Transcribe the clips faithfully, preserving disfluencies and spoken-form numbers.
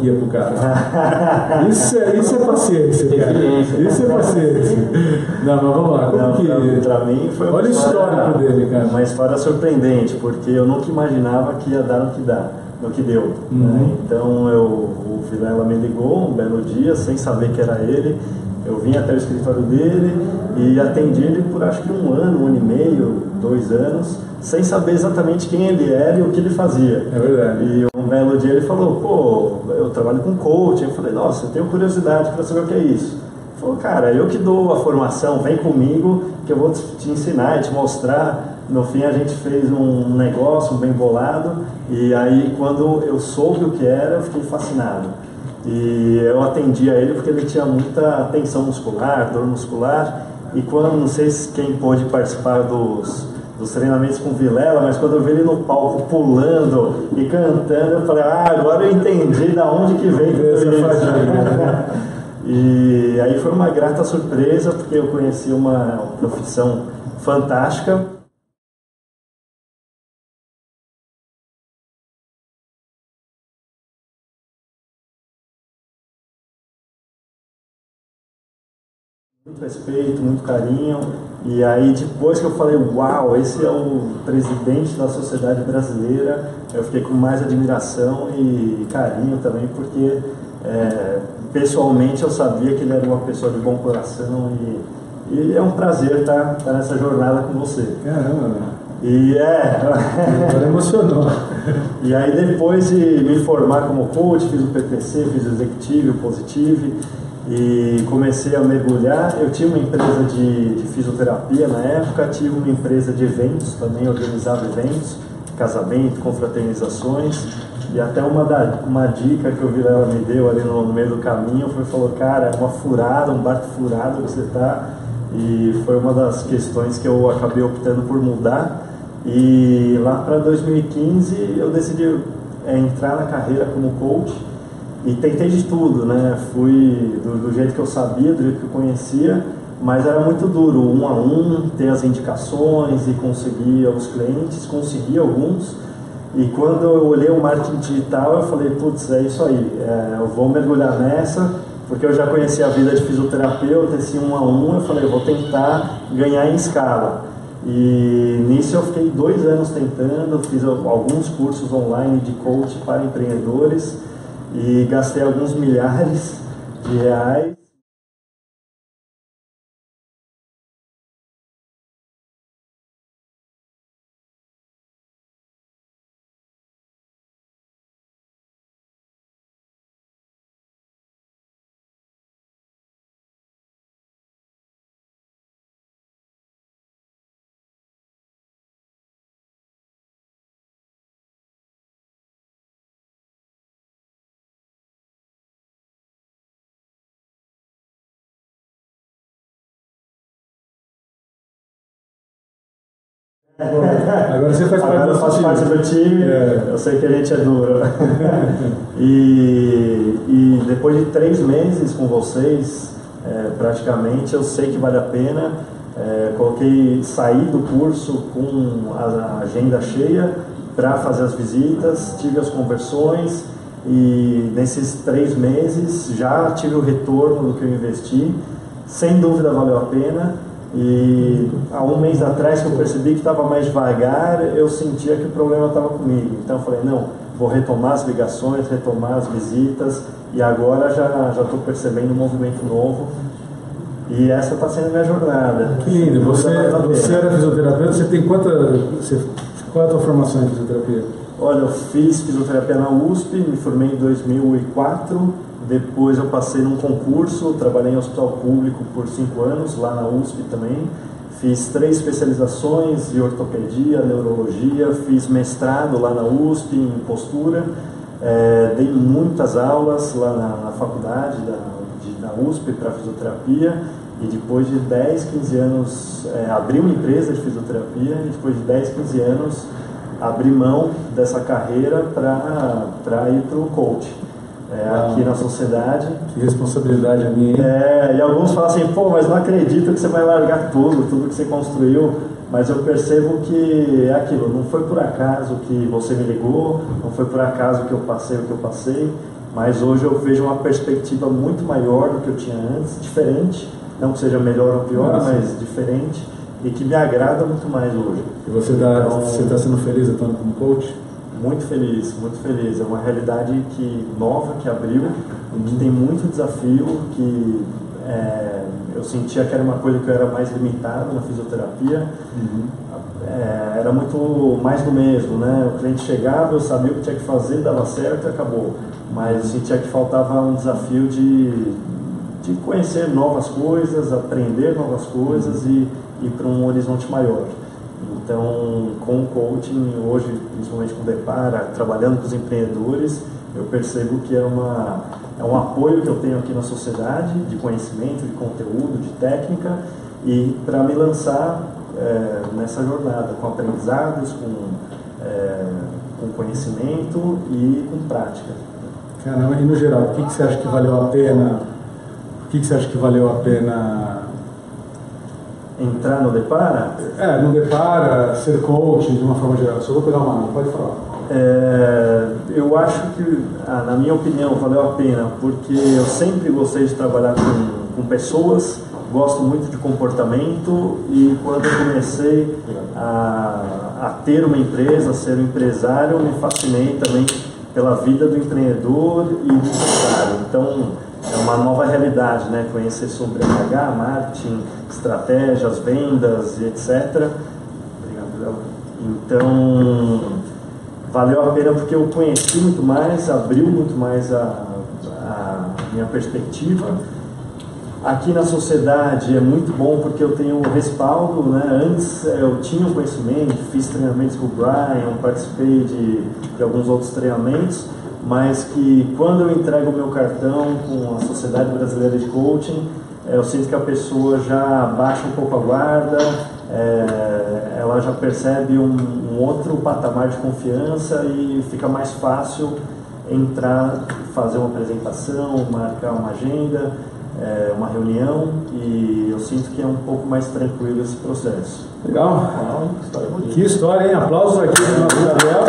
franquia pro cara. Isso é, isso é paciência, cara. Isso é paciência. Não, mas vamos lá. Como Não, que... pra, pra mim foi uma Olha o história, histórico dele, cara. Uma história surpreendente, porque eu nunca imaginava que ia dar no que dá, no que deu. Uhum. Né? Então eu, o Vilela me ligou um belo dia, sem saber que era ele. Eu vim até o escritório dele e atendi ele por acho que um ano, um ano e meio, dois anos, sem saber exatamente quem ele era e o que ele fazia. É verdade. E um belo dia ele falou, pô, eu trabalho com coaching. Eu falei, nossa, eu tenho curiosidade para saber o que é isso. Ele falou, cara, eu que dou a formação, vem comigo que eu vou te ensinar e te mostrar. No fim a gente fez um negócio bem bolado e aí quando eu soube o que era, eu fiquei fascinado. E eu atendi a ele porque ele tinha muita tensão muscular, dor muscular. E quando, não sei se quem pôde participar dos, dos treinamentos com o Vilela, mas quando eu vi ele no palco pulando e cantando, eu falei, ah, agora eu entendi da onde que vem tudo isso. E aí foi uma grata surpresa, porque eu conheci uma profissão fantástica. Muito respeito, muito carinho, e aí depois que eu falei, uau, esse é o presidente da sociedade brasileira, eu fiquei com mais admiração e carinho também, porque é, pessoalmente eu sabia que ele era uma pessoa de bom coração e, e é um prazer estar, estar nessa jornada com você. Caramba, e é... Agora emocionou. E aí depois de me formar como coach, fiz o P P C, fiz o Executive, o Positive, e comecei a mergulhar. Eu tinha uma empresa de, de fisioterapia na época, tive uma empresa de eventos também, organizava eventos, casamento, confraternizações, e até uma, da, uma dica que o Vilela me deu ali no, no meio do caminho foi, falou, cara, é uma furada, um barco furado que você está, e foi uma das questões que eu acabei optando por mudar. E lá para dois mil e quinze eu decidi é, entrar na carreira como coach. E tentei de tudo, né? Fui do, do jeito que eu sabia, do jeito que eu conhecia, mas era muito duro, um a um, ter as indicações e conseguir os clientes, consegui alguns. E quando eu olhei o marketing digital, eu falei, putz, é isso aí, é, eu vou mergulhar nessa, porque eu já conhecia a vida de fisioterapeuta, esse um a um, eu falei, eu vou tentar ganhar em escala. E nisso eu fiquei dois anos tentando, fiz alguns cursos online de coach para empreendedores, e gastei alguns milhares de reais. Agora você faz parte, Agora eu faço parte do time, é. Eu sei que a gente é duro. e, e depois de três meses com vocês, é, praticamente, eu sei que vale a pena. É, coloquei, saí do curso com a agenda cheia para fazer as visitas, tive as conversões e nesses três meses já tive o retorno do que eu investi. Sem dúvida valeu a pena. E há um mês atrás que eu percebi que estava mais devagar, eu sentia que o problema estava comigo. Então eu falei, não, vou retomar as ligações, retomar as visitas, e agora já já estou percebendo um movimento novo. E essa está sendo a minha jornada. Que lindo. Você, você era fisioterapeuta, você tem quanta, você, qual é a tua formação em fisioterapia? Olha, eu fiz fisioterapia na U S P, me formei em dois mil e quatro. Depois eu passei num concurso, trabalhei em hospital público por cinco anos, lá na U S P também. Fiz três especializações de ortopedia, neurologia, fiz mestrado lá na U S P em postura. É, dei muitas aulas lá na, na faculdade da, de, da U S P para fisioterapia. E depois de dez, quinze anos, é, abri uma empresa de fisioterapia. E depois de dez, quinze anos, abri mão dessa carreira para ir para o coach. É, aqui na sociedade. Que responsabilidade a minha, hein? É, e alguns falam assim, pô, mas não acredito que você vai largar tudo, tudo que você construiu. Mas eu percebo que é aquilo, não foi por acaso que você me ligou, não foi por acaso que eu passei o que eu passei. mas hoje eu vejo uma perspectiva muito maior do que eu tinha antes, diferente, não que seja melhor ou pior, Nossa. mas diferente, e que me agrada muito mais hoje. E você está então, você tá sendo feliz atuando como coach? Muito feliz, muito feliz. É uma realidade que, nova, que abriu, que tem muito desafio, que é, eu sentia que era uma coisa que eu era mais limitado na fisioterapia. Uhum. É, era muito mais do mesmo, né? O cliente chegava, eu sabia o que tinha que fazer, dava certo e acabou. Mas eu sentia que faltava um desafio de, de conhecer novas coisas, aprender novas coisas e ir para um horizonte maior. Então, com o coaching, hoje, principalmente com o Depara, trabalhando com os empreendedores, eu percebo que é, uma, é um apoio que eu tenho aqui na sociedade, de conhecimento, de conteúdo, de técnica, e para me lançar é, nessa jornada, com aprendizados, com, é, com conhecimento e com prática. Caramba, e no geral, o que, que você acha que valeu a pena? O que, que você acha que valeu a pena? Entrar no Depara? É, no Depara, ser coach de uma forma geral. Só vou pegar uma mão, pode falar. É, eu acho que, ah, na minha opinião, valeu a pena, porque eu sempre gostei de trabalhar com, com pessoas, gosto muito de comportamento, e quando eu comecei a, a ter uma empresa, a ser um empresário, me fascinei também pela vida do empreendedor e do empresário. Então, é uma nova realidade, né? Conhecer sobre R H, marketing, estratégias, vendas e etcétera. Obrigado. Então, valeu a pena porque eu conheci muito mais, abriu muito mais a, a minha perspectiva. Aqui na sociedade é muito bom porque eu tenho respaldo, né? Antes eu tinha um conhecimento, fiz treinamentos com o Brian, participei de, de alguns outros treinamentos, mas que quando eu entrego o meu cartão com a Sociedade Brasileira de Coaching, eu sinto que a pessoa já baixa um pouco a guarda, é, ela já percebe um, um outro patamar de confiança e fica mais fácil entrar, fazer uma apresentação, marcar uma agenda, é, uma reunião, e eu sinto que é um pouco mais tranquilo esse processo. Legal. Ah, história que história, hein? Aplausos aqui para o nosso Gabriel.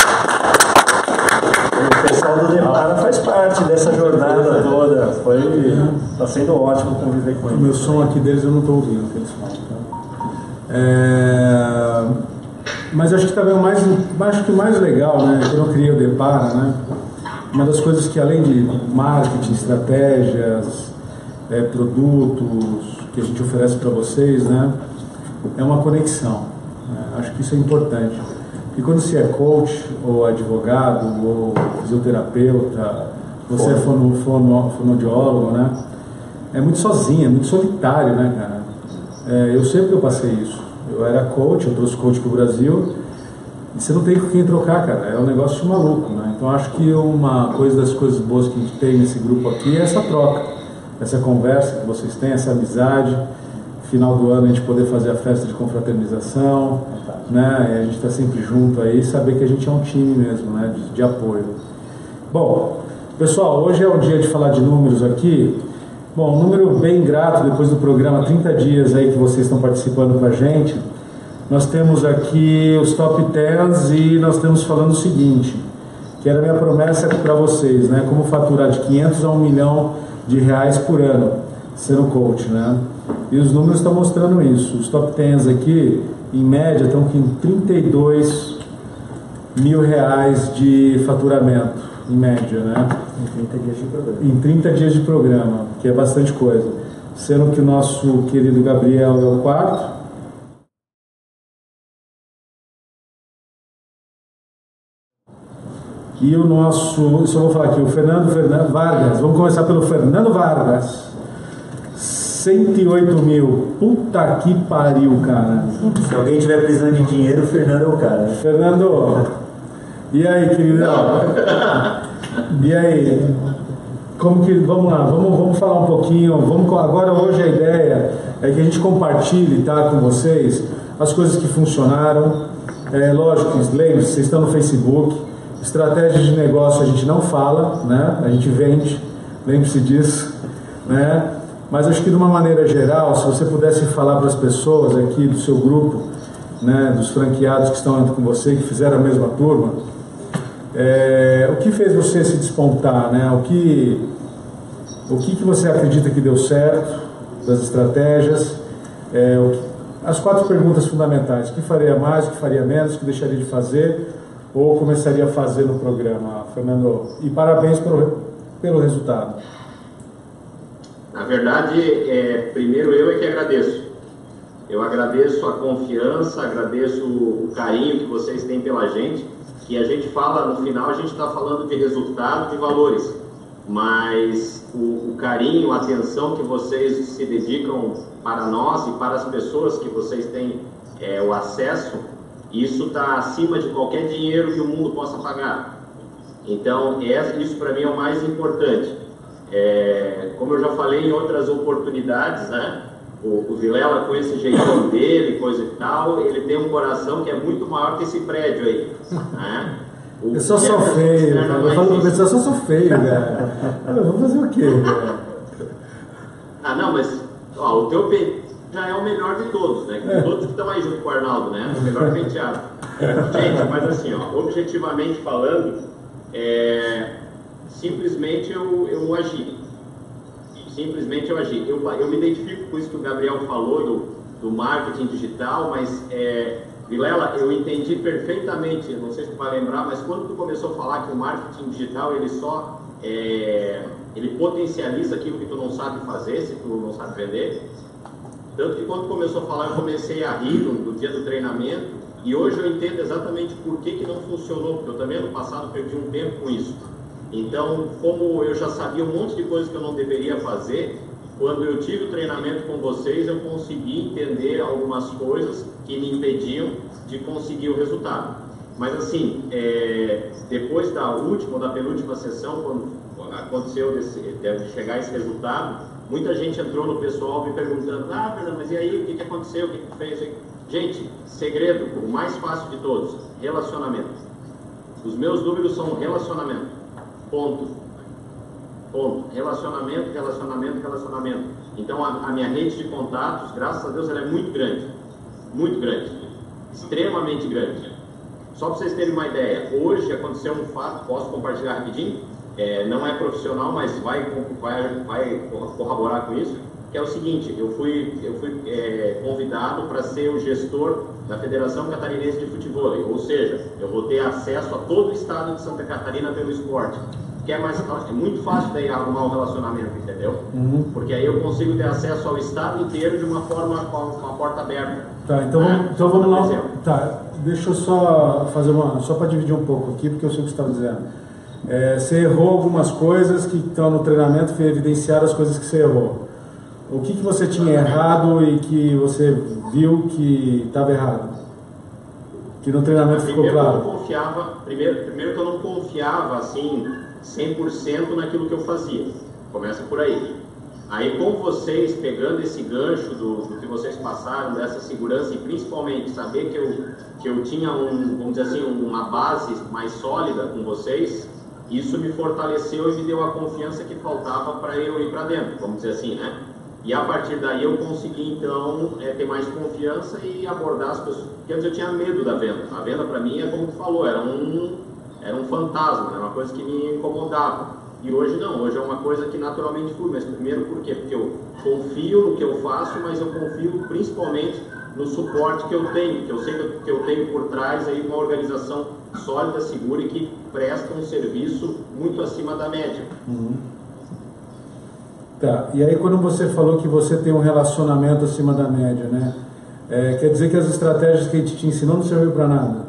O pessoal do Depara faz parte dessa jornada toda. Foi, está sendo ótimo conviver com eles. O meu som aqui deles eu não estou ouvindo, que eles falam. Tá? É... Mas acho que também o mais, acho que o mais legal, né? Quando eu criei o Depara, né? Uma das coisas que, além de marketing, estratégias, é, produtos que a gente oferece para vocês, né? É uma conexão. Né? Acho que isso é importante. E quando você é coach, ou advogado, ou fisioterapeuta, você é fono, fono, fonoaudiólogo, né? É muito sozinho, é muito solitário, né, cara? É, eu sempre eu passei isso. Eu era coach, eu trouxe coach pro Brasil, e você não tem com quem trocar, cara. É um negócio de maluco, né? Então acho que uma coisa das coisas boas que a gente tem nesse grupo aqui é essa troca, essa conversa que vocês têm, essa amizade. Final do ano a gente poder fazer a festa de confraternização, né? E a gente está sempre junto aí, saber que a gente é um time mesmo, né? De, de apoio. Bom, pessoal, hoje é o dia de falar de números aqui. Bom, um número bem grato depois do programa, trinta dias aí que vocês estão participando com a gente. Nós temos aqui os top dez e nós estamos falando o seguinte, que era a minha promessa para vocês, né? Como faturar de quinhentos a um milhão de reais por ano, sendo coach, né? E os números estão mostrando isso. Os top dez aqui, em média, estão com trinta e dois mil reais de faturamento, em média, né? Em trinta dias de programa. Em trinta dias de programa, que é bastante coisa. Sendo que o nosso querido Gabriel é o quarto. E o nosso, isso eu vou falar aqui, o Fernando, Fernando Vargas, vamos começar pelo Fernando Vargas. cento e oito mil. Puta que pariu, cara. Se alguém tiver precisando de dinheiro, o Fernando é o cara. Fernando, e aí, queridão? E aí? Como que, vamos lá, vamos, vamos falar um pouquinho. Vamos, agora, hoje, a ideia é que a gente compartilhe, tá, com vocês as coisas que funcionaram. É lógico, lembre-se, vocês estão no Facebook. Estratégia de negócio a gente não fala, né? A gente vende, lembre-se disso, né? Mas acho que de uma maneira geral, se você pudesse falar para as pessoas aqui do seu grupo, né, dos franqueados que estão com você, que fizeram a mesma turma, É, o que fez você se despontar, né? O que, o que, que você acredita que deu certo das estratégias? É, o que, as quatro perguntas fundamentais: o que faria mais, o que faria menos, o que deixaria de fazer ou começaria a fazer no programa, Fernando? E parabéns pelo, pelo resultado. Na verdade, é, primeiro eu é que agradeço. Eu agradeço a confiança, agradeço o carinho que vocês têm pela gente, que a gente fala, no final a gente está falando de resultado, de valores, mas o, o carinho, a atenção que vocês se dedicam para nós e para as pessoas que vocês têm é, o acesso, isso está acima de qualquer dinheiro que o mundo possa pagar. Então, é, isso para mim é o mais importante. É, como eu já falei em outras oportunidades, né? O, o Vilela, com esse jeitão dele, coisa e tal, ele tem um coração que é muito maior que esse prédio aí, né? O eu só sou feio, cara. Eu falo pra pessoa, eu só sou feio, velho. Vamos fazer o quê, velho? Ah, não, mas ó, o teu peito já é o melhor de todos, né? É. Todos que estão aí junto com o Arnaldo, né? O melhor penteado. Gente, mas assim, ó, objetivamente falando, é, simplesmente eu, eu agi. Simplesmente eu agi. Eu, eu me identifico com isso que o Gabriel falou do, do marketing digital, mas, é, Vilela, eu entendi perfeitamente, não sei se tu vai lembrar, mas quando tu começou a falar que o marketing digital, ele só é, ele potencializa aquilo que tu não sabe fazer, se tu não sabe vender. Tanto que quando tu começou a falar, eu comecei a rir no, no dia do treinamento, e hoje eu entendo exatamente por que, que não funcionou, porque eu também no passado perdi um tempo com isso. Então, como eu já sabia um monte de coisas que eu não deveria fazer, quando eu tive o treinamento com vocês, eu consegui entender algumas coisas que me impediam de conseguir o resultado. Mas assim, é, depois da última ou da penúltima sessão, quando aconteceu desse, de chegar esse resultado, muita gente entrou no pessoal me perguntando: ah, Fernando, mas e aí, o que, que aconteceu, o que, que fez? Gente, segredo, o mais fácil de todos, relacionamento. Os meus números são relacionamento. Ponto. Ponto. Relacionamento, relacionamento, relacionamento. Então, a, a minha rede de contatos, graças a Deus, ela é muito grande. Muito grande. Extremamente grande. Só para vocês terem uma ideia, hoje aconteceu um fato, posso compartilhar rapidinho? É, não é profissional, mas vai, vai, vai corroborar com isso, que é o seguinte: eu fui, eu fui é, convidado para ser o gestor da Federação Catarinense de Futebol, ou seja, eu vou ter acesso a todo o estado de Santa Catarina pelo esporte, que é, mais, é muito fácil daí arrumar um relacionamento, entendeu? Uhum. Porque aí eu consigo ter acesso ao estado inteiro de uma forma com a, com a porta aberta. Tá, então, né? vamos, então vamos lá. Tá, deixa eu só fazer uma, só para dividir um pouco aqui, porque eu sei o que você estava dizendo. É, você errou algumas coisas que estão no treinamento, que evidenciaram as coisas que você errou. O que, que você tinha errado e que você viu que estava errado? Que no treinamento ficou primeiro claro? Eu não confiava, primeiro, primeiro que eu não confiava assim, cem por cento naquilo que eu fazia. Começa por aí. Aí com vocês, pegando esse gancho do, do que vocês passaram, dessa segurança e principalmente saber que eu, que eu tinha um, vamos dizer assim, uma base mais sólida com vocês, isso me fortaleceu e me deu a confiança que faltava para eu ir para dentro, vamos dizer assim, né? E a partir daí eu consegui, então, é, ter mais confiança e abordar as pessoas. Porque antes eu tinha medo da venda. A venda, para mim, é como tu falou, era um, era um fantasma, era uma coisa que me incomodava. E hoje não, hoje é uma coisa que naturalmente flui. Mas primeiro por quê? Porque eu confio no que eu faço, mas eu confio principalmente no suporte que eu tenho. Que eu sei que eu tenho por trás aí uma organização sólida, segura e que presta um serviço muito acima da média. Uhum. Tá, e aí quando você falou que você tem um relacionamento acima da média, né? É, quer dizer que as estratégias que a gente te ensinou não serviu para nada?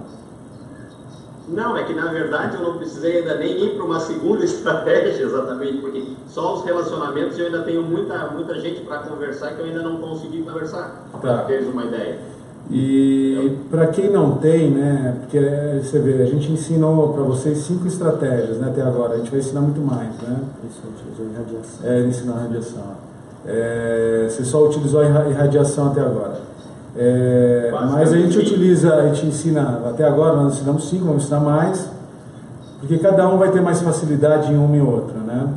Não, é que na verdade eu não precisei ainda nem ir para uma segunda estratégia exatamente, porque só os relacionamentos eu ainda tenho muita, muita gente para conversar que eu ainda não consegui conversar, tá. Para teres uma ideia. E para quem não tem, né, porque você vê, a gente ensinou para vocês cinco estratégias, né, até agora, a gente vai ensinar muito mais, né? Isso, utilizou irradiação. É, ele ensinou a radiação. É, você só utilizou a irradiação até agora. É, mas a gente utiliza, a gente ensina, até agora nós ensinamos cinco, vamos ensinar mais, porque cada um vai ter mais facilidade em uma e outra, né?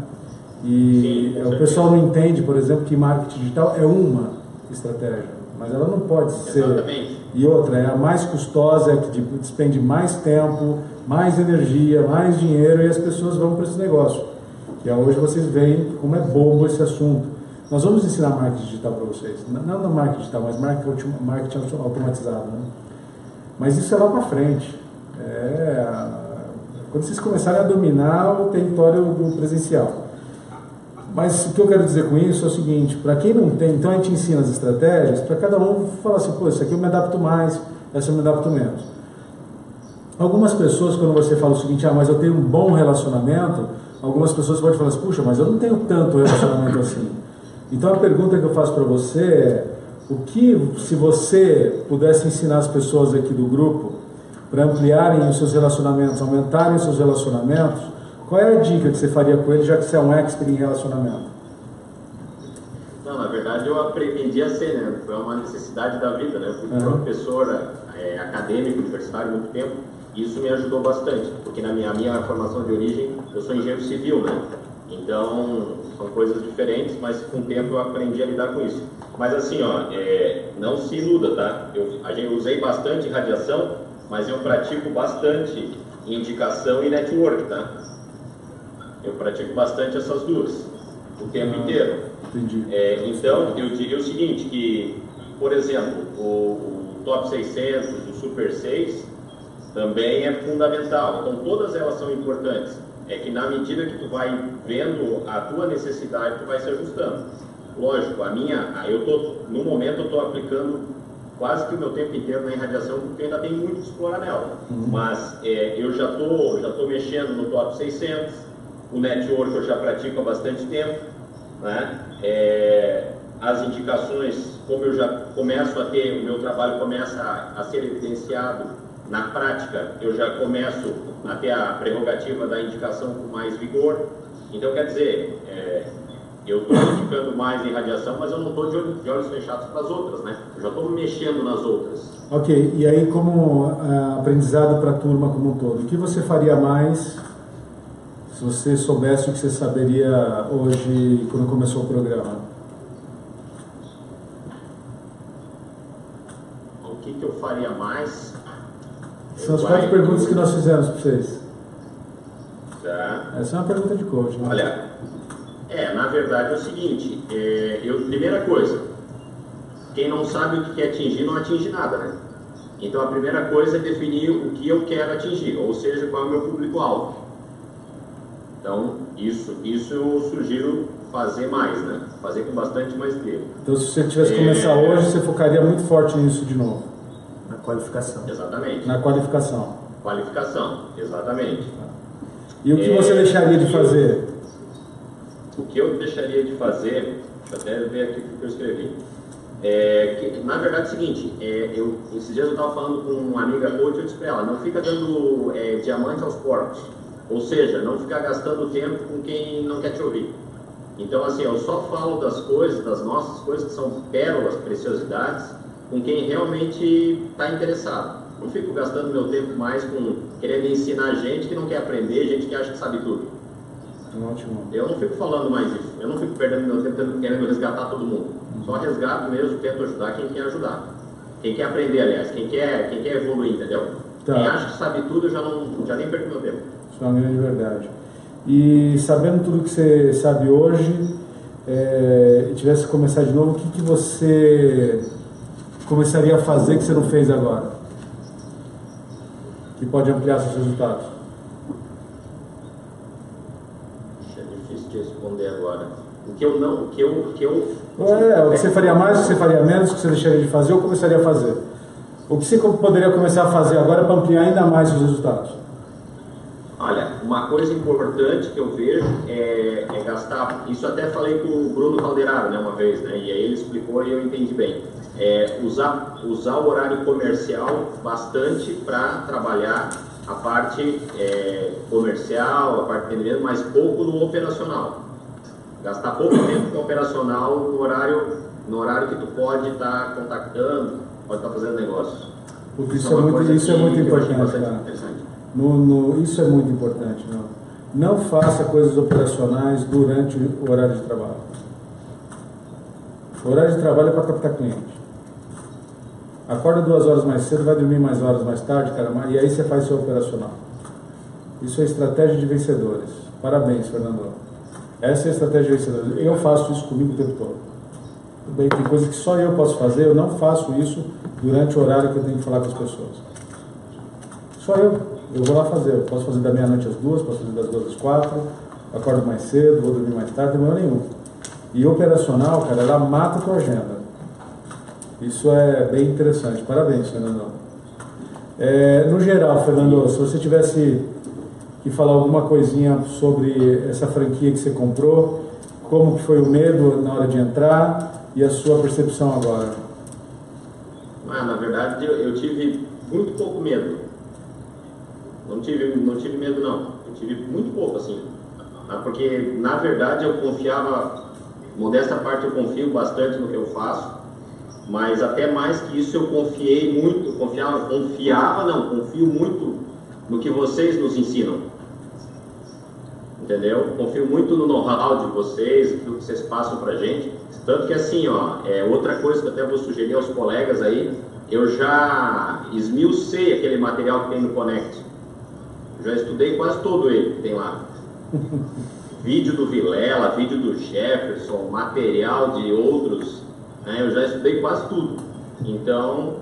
E sim, o pessoal não entende, por exemplo, que marketing digital é uma estratégia. Mas ela não pode ser... Exatamente. E outra, é a mais custosa, é a que despende mais tempo, mais energia, mais dinheiro, e as pessoas vão para esse negócio. E hoje vocês veem como é bobo esse assunto. Nós vamos ensinar marketing digital para vocês. Não no marketing digital, mas marketing automatizado. Né? Mas isso é lá para frente. É... Quando vocês começarem a dominar o território do presencial. Mas o que eu quero dizer com isso é o seguinte, para quem não tem, então a gente ensina as estratégias, para cada um falar assim, pô, isso aqui eu me adapto mais, essa eu me adapto menos. Algumas pessoas, quando você fala o seguinte, ah, mas eu tenho um bom relacionamento, algumas pessoas podem falar assim, puxa, mas eu não tenho tanto relacionamento assim. Então a pergunta que eu faço para você é, o que, se você pudesse ensinar as pessoas aqui do grupo para ampliarem os seus relacionamentos, aumentarem os seus relacionamentos, qual é a dica que você faria com eles, já que você é um expert em relacionamento? Não, na verdade eu aprendi a ser, né? Foi uma necessidade da vida, né? Eu fui uhum. professor é, acadêmico, universitário há muito tempo, e isso me ajudou bastante, porque na minha, minha formação de origem, eu sou engenheiro civil, né? Então, são coisas diferentes, mas com o tempo eu aprendi a lidar com isso. Mas assim, ó, é, não se iluda, tá? Eu, a gente, eu usei bastante radiação, mas eu pratico bastante indicação e network, tá? Eu pratico bastante essas duas, o tempo ah, inteiro. Entendi. É, então, eu diria o seguinte, que, por exemplo, o, o Top seiscentos, o Super seis, também é fundamental. Então, todas elas são importantes. É que na medida que tu vai vendo a tua necessidade, tu vai se ajustando. Lógico, a minha, eu tô, no momento eu estou aplicando quase que o meu tempo inteiro na irradiação, porque ainda tem muito que explorar nela. Uhum. Mas é, eu já estou já tô mexendo no Top seiscentos, o network eu já pratico há bastante tempo, né? É, as indicações, como eu já começo a ter, o meu trabalho começa a, a ser evidenciado na prática, eu já começo a ter a prerrogativa da indicação com mais vigor. Então, quer dizer, é, eu estou indicando mais em radiação, mas eu não estou de, olhos, de olhos fechados para as outras, né? Eu já estou mexendo nas outras. Ok, e aí como uh, aprendizado para a turma como um todo, o que você faria mais se você soubesse o que você saberia hoje quando começou o programa? O que, que eu faria mais? São as quatro perguntas que nós fizemos para vocês. Tá. Essa é uma pergunta de coach, né? Olha, é, na verdade é o seguinte, é, eu, primeira coisa, quem não sabe o que quer atingir, não atinge nada, né? Então a primeira coisa é definir o que eu quero atingir, ou seja, qual é o meu público-alvo. Então, isso, isso eu sugiro fazer mais, né? Fazer com bastante maestria. Então, se você tivesse que começar é... hoje, você focaria muito forte nisso de novo? Na qualificação. Exatamente. Na qualificação. Qualificação, exatamente. E o que é... você deixaria de fazer? O que eu deixaria de fazer, deixa eu até ver aqui o que eu escrevi. É, que, na verdade é o seguinte, é, eu, esses dias eu estava falando com uma amiga coach, eu disse para ela, não fica dando é, diamante aos porcos. Ou seja, não ficar gastando tempo com quem não quer te ouvir. Então, assim, eu só falo das coisas, das nossas coisas, que são pérolas, preciosidades, com quem realmente está interessado. Não fico gastando meu tempo mais com querendo ensinar gente que não quer aprender, gente que acha que sabe tudo. Ótimo. Eu não fico falando mais isso. Eu não fico perdendo meu tempo querendo resgatar todo mundo. Só resgato mesmo, tento ajudar quem quer ajudar. Quem quer aprender, aliás, quem quer, quem quer evoluir, entendeu? Tá. Quem acha que sabe tudo, eu já, não, já nem perco meu tempo. Isso é uma grande verdade. E sabendo tudo que você sabe hoje, é, e tivesse que começar de novo, o que, que você começaria a fazer que você não fez agora? Que pode ampliar seus resultados? É difícil de responder agora. O que eu não... O que eu, o que eu, é, o que você faria mais, o que você faria menos, o que você deixaria de fazer ou começaria a fazer? O que você poderia começar a fazer agora para ampliar ainda mais os resultados? Olha, uma coisa importante que eu vejo é, é gastar, isso até falei com o Bruno Calderaro, né, uma vez, né, e aí ele explicou e eu entendi bem, é, usar, usar o horário comercial bastante para trabalhar a parte é, comercial, a parte de vendimento, mas pouco no operacional. Gastar pouco tempo com operacional no horário, no horário que tu pode estar tá contactando, pode estar tá fazendo negócios. Porque isso, isso é muito, isso é muito importante, cara. No, no, isso é muito importante. Não, não faça coisas operacionais durante o horário de trabalho. O horário de trabalho é para captar cliente. Acorda duas horas mais cedo, vai dormir mais horas mais tarde, cara, e aí você faz seu operacional. Isso é estratégia de vencedores. Parabéns, Fernando. Essa é a estratégia de vencedores. Eu faço isso comigo o tempo todo. Bem, tem coisa que só eu posso fazer, eu não faço isso durante o horário que eu tenho que falar com as pessoas. Só eu. Eu vou lá fazer. Eu posso fazer da meia-noite às duas, posso fazer das duas às quatro, acordo mais cedo, vou dormir mais tarde, não tem problema nenhum. E operacional, cara, ela mata a tua agenda. Isso é bem interessante. Parabéns, Fernando. É, no geral, Fernando, se você tivesse que falar alguma coisinha sobre essa franquia que você comprou, como que foi o medo na hora de entrar e a sua percepção agora? Ah, na verdade, eu, eu tive muito pouco medo. Não tive, não tive medo, não. Eu tive muito pouco, assim. Porque, na verdade, eu confiava, modesta parte, eu confio bastante no que eu faço. Mas até mais que isso eu confiei muito, confiava, confiava não, confio muito no que vocês nos ensinam, entendeu? Confio muito no know-how de vocês, no que vocês passam pra gente, tanto que assim, ó, é outra coisa que até vou sugerir aos colegas aí, eu já esmiucei aquele material que tem no Connect, já estudei quase todo ele que tem lá. Vídeo do Vilela, vídeo do Jefferson, material de outros. Eu já estudei quase tudo, então,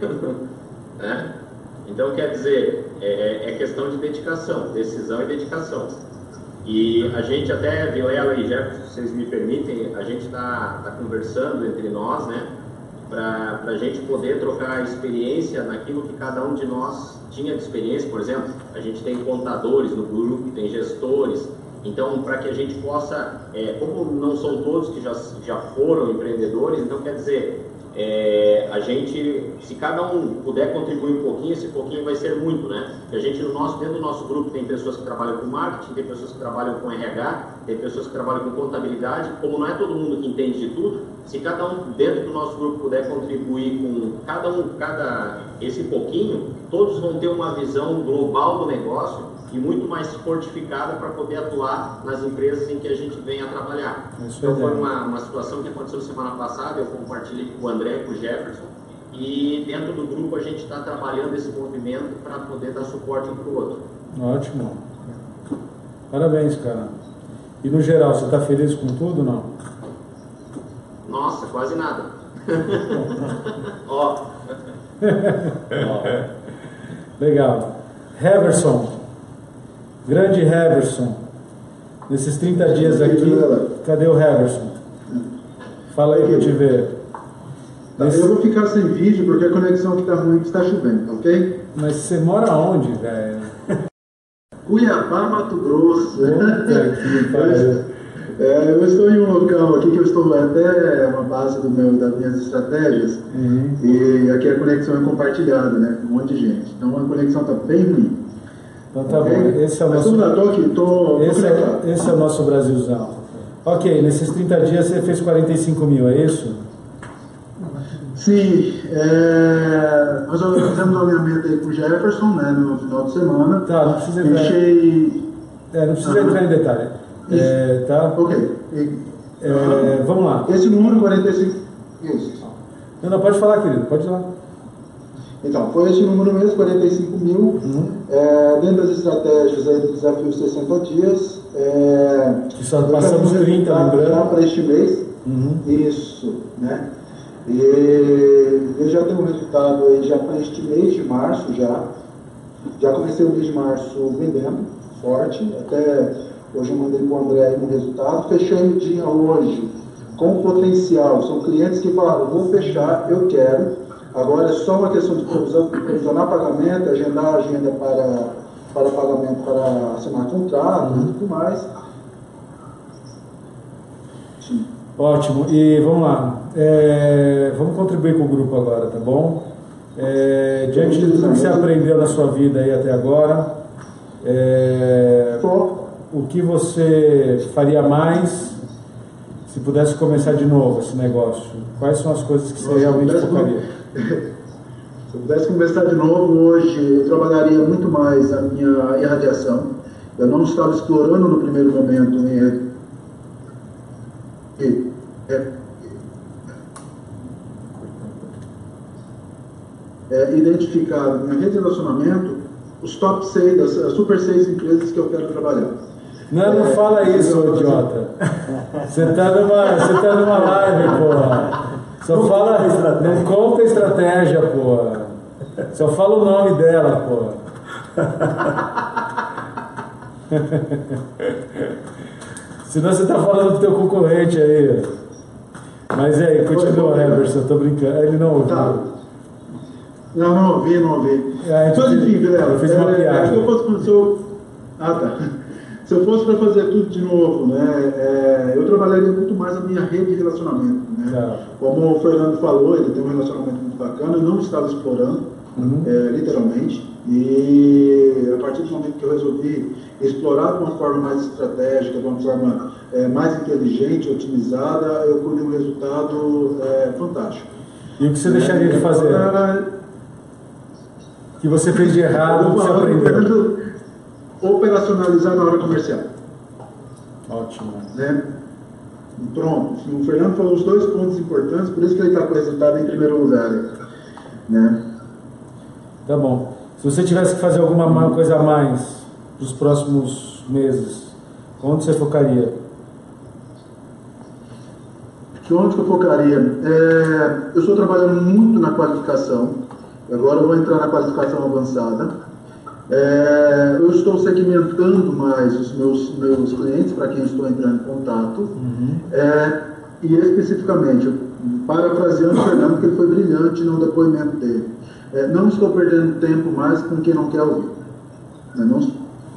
né? Então quer dizer, é, é questão de dedicação, decisão e dedicação. E a gente até, Vilela e Jefferson, se vocês me permitem, a gente está tá conversando entre nós, né? Para a gente poder trocar experiência naquilo que cada um de nós tinha de experiência. Por exemplo, a gente tem contadores no grupo, tem gestores. Então, para que a gente possa, é, como não são todos que já, já foram empreendedores, então quer dizer, é, a gente, se cada um puder contribuir um pouquinho, esse pouquinho vai ser muito, né? Porque a gente, no nosso, dentro do nosso grupo, tem pessoas que trabalham com marketing, tem pessoas que trabalham com R H, tem pessoas que trabalham com contabilidade. Como não é todo mundo que entende de tudo, se cada um dentro do nosso grupo puder contribuir com cada um, cada esse pouquinho, todos vão ter uma visão global do negócio e muito mais fortificada para poder atuar nas empresas em que a gente vem a trabalhar. Isso então foi uma, uma situação que aconteceu semana passada, eu compartilhei com o André e com o Jefferson, e dentro do grupo a gente está trabalhando esse movimento para poder dar suporte um para o outro. Ótimo. Parabéns, cara. E no geral, você está feliz com tudo ou não? Nossa, quase nada. Ó. Ó. Legal. Heverson. Grande Heverson, nesses trinta dias aqui, cadê o Heverson? Fala aí para eu te ver. Nesse... Eu vou ficar sem vídeo porque a conexão aqui está ruim, está chovendo, ok? Mas você mora onde, velho? Cuiabá, Mato Grosso. Puta, é, eu estou em um local aqui que eu estou até uma base do meu, das minhas estratégias, uhum. E aqui a conexão é compartilhada, né, com um monte de gente. Então a conexão está bem ruim. Então tá okay. Bom, esse é o nosso, Mas, tô aqui, tô, esse, tô é, esse é o nosso Brasilzão. Ok, nesses trinta dias você fez quarenta e cinco mil, é isso? Sim, é, nós fizemos um alinhamento aí com o Jefferson, né, no final de semana. Tá, não precisa entrar, Fechei... é, não precisa entrar em detalhe. É, tá? Ok. E, é, vamos lá. Esse número quarenta e cinco... Isso. Não, não, pode falar, querido, pode ir lá. Então, foi esse número mesmo, quarenta e cinco mil, uhum. é, dentro das estratégias aí do desafio sessenta dias. É, que só passamos trinta, lembrando. Para este mês. Uhum. Isso, né? E eu já tenho um resultado aí já para este mês de março já. Já comecei o mês de março vendendo, forte. Até hoje eu mandei para o André um resultado. Fechei o dia hoje com potencial. São clientes que falaram, vou fechar, eu quero. Agora é só uma questão de provisionar pagamento, agendar a agenda para, para pagamento, para assinar contrato e tudo mais. Sim. Ótimo. E vamos lá. É, vamos contribuir com o grupo agora, tá bom? É, diante de tudo que você aprendeu na sua vida aí até agora, é, o que você faria mais se pudesse começar de novo esse negócio? Quais são as coisas que você Nossa, realmente focaria? Se eu pudesse começar de novo hoje, eu trabalharia muito mais a minha irradiação. Eu não estava explorando no primeiro momento em... é, identificado na rede de relacionamento os top seis, as, as super seis empresas que eu quero trabalhar. Não, não é, fala isso, ô idiota. Você tá numa, você tá numa live, porra. Só não fala, não conta a estratégia, porra. Só fala o nome dela, porra. Senão você tá falando do teu concorrente aí. Mas aí, continua, Everson, tô brincando. Ele não ouviu. Tá. Não, não ouvi, não ouvi. É, mas enfim, Vilela, eu fiz uma é, piada. Se eu fosse, se eu, ah, tá. Se eu fosse para fazer tudo de novo, né, é, eu trabalharia muito mais a minha rede de relacionamento. Né? Tá. Como o Fernando falou, ele tem um relacionamento muito bacana, eu não estava explorando, uhum. é, literalmente. E a partir do momento que eu resolvi explorar de uma forma mais estratégica, de uma forma é, mais inteligente, otimizada, eu colhi um resultado é, fantástico. E o que você deixaria é, de fazer? Era... que você fez de errado, que você aprendeu? Operacionalizar na hora comercial. Ótimo. Né? Pronto. O Fernando falou os dois pontos importantes, por isso que ele está com o resultado em primeiro lugar. Né? Tá bom. Se você tivesse que fazer alguma coisa a mais para os próximos meses, onde você focaria? Onde que eu focaria? É, eu estou trabalhando muito na qualificação. Agora eu vou entrar na qualificação avançada. É, eu estou segmentando mais os meus, meus clientes para quem estou entrando em contato. Uhum. É, e especificamente, parafraseando o Fernando, que ele foi brilhante no depoimento dele. É, não estou perdendo tempo mais com quem não quer ouvir. Não, não...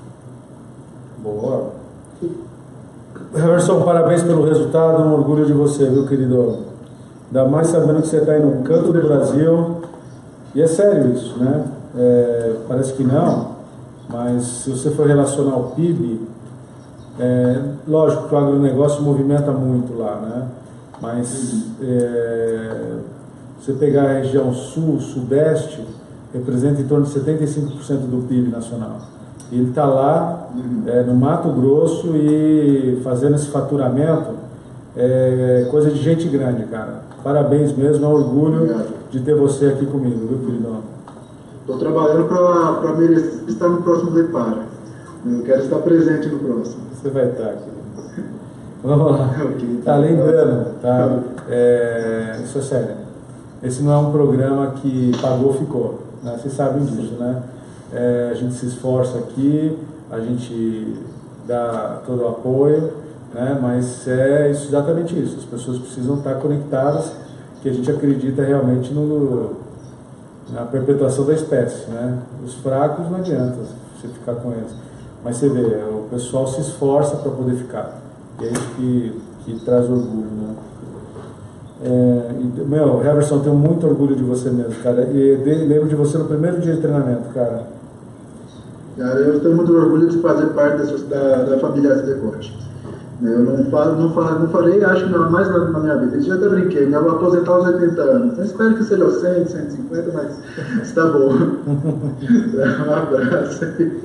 Boa. Everson, parabéns pelo resultado, um orgulho de você, viu, querido? Ainda mais sabendo que você está aí no canto do Brasil. E é sério isso, né? É, parece que não, mas se você for relacionar ao P I B, é, lógico que o agronegócio movimenta muito lá, né? Mas é, você pegar a região sul, sudeste, representa em torno de setenta e cinco por cento do P I B nacional. E ele está lá é, no Mato Grosso e fazendo esse faturamento, é coisa de gente grande, cara. Parabéns mesmo, é um orgulho Obrigado. de ter você aqui comigo, viu, queridão? Estou trabalhando para merecer estar no próximo Depara. Eu quero estar presente no próximo. Você vai estar aqui. Vamos lá. Tá lembrando, tá? É, isso é sério. Esse não é um programa que pagou, ficou. Né? Vocês sabem disso, né? É, a gente se esforça aqui, a gente dá todo o apoio, né? Mas é isso, exatamente isso. As pessoas precisam estar conectadas, que a gente acredita realmente no, na perpetuação da espécie, né? Os fracos não adianta você ficar com eles. Mas você vê, o pessoal se esforça para poder ficar. E é isso que, que traz orgulho, né? É, e, meu, Everson, eu tenho muito orgulho de você mesmo, cara. E de, lembro de você no primeiro dia de treinamento, cara. Cara, eu tenho muito orgulho de fazer parte dessa, da, da família S D Coach. Eu não, falo, não, falo, não falei, acho que não, mais na, na minha vida. Eu já até brinquei, eu vou aposentar aos oitenta anos. Eu espero que seja aos cem, cento e cinquenta, mas está bom. Um abraço.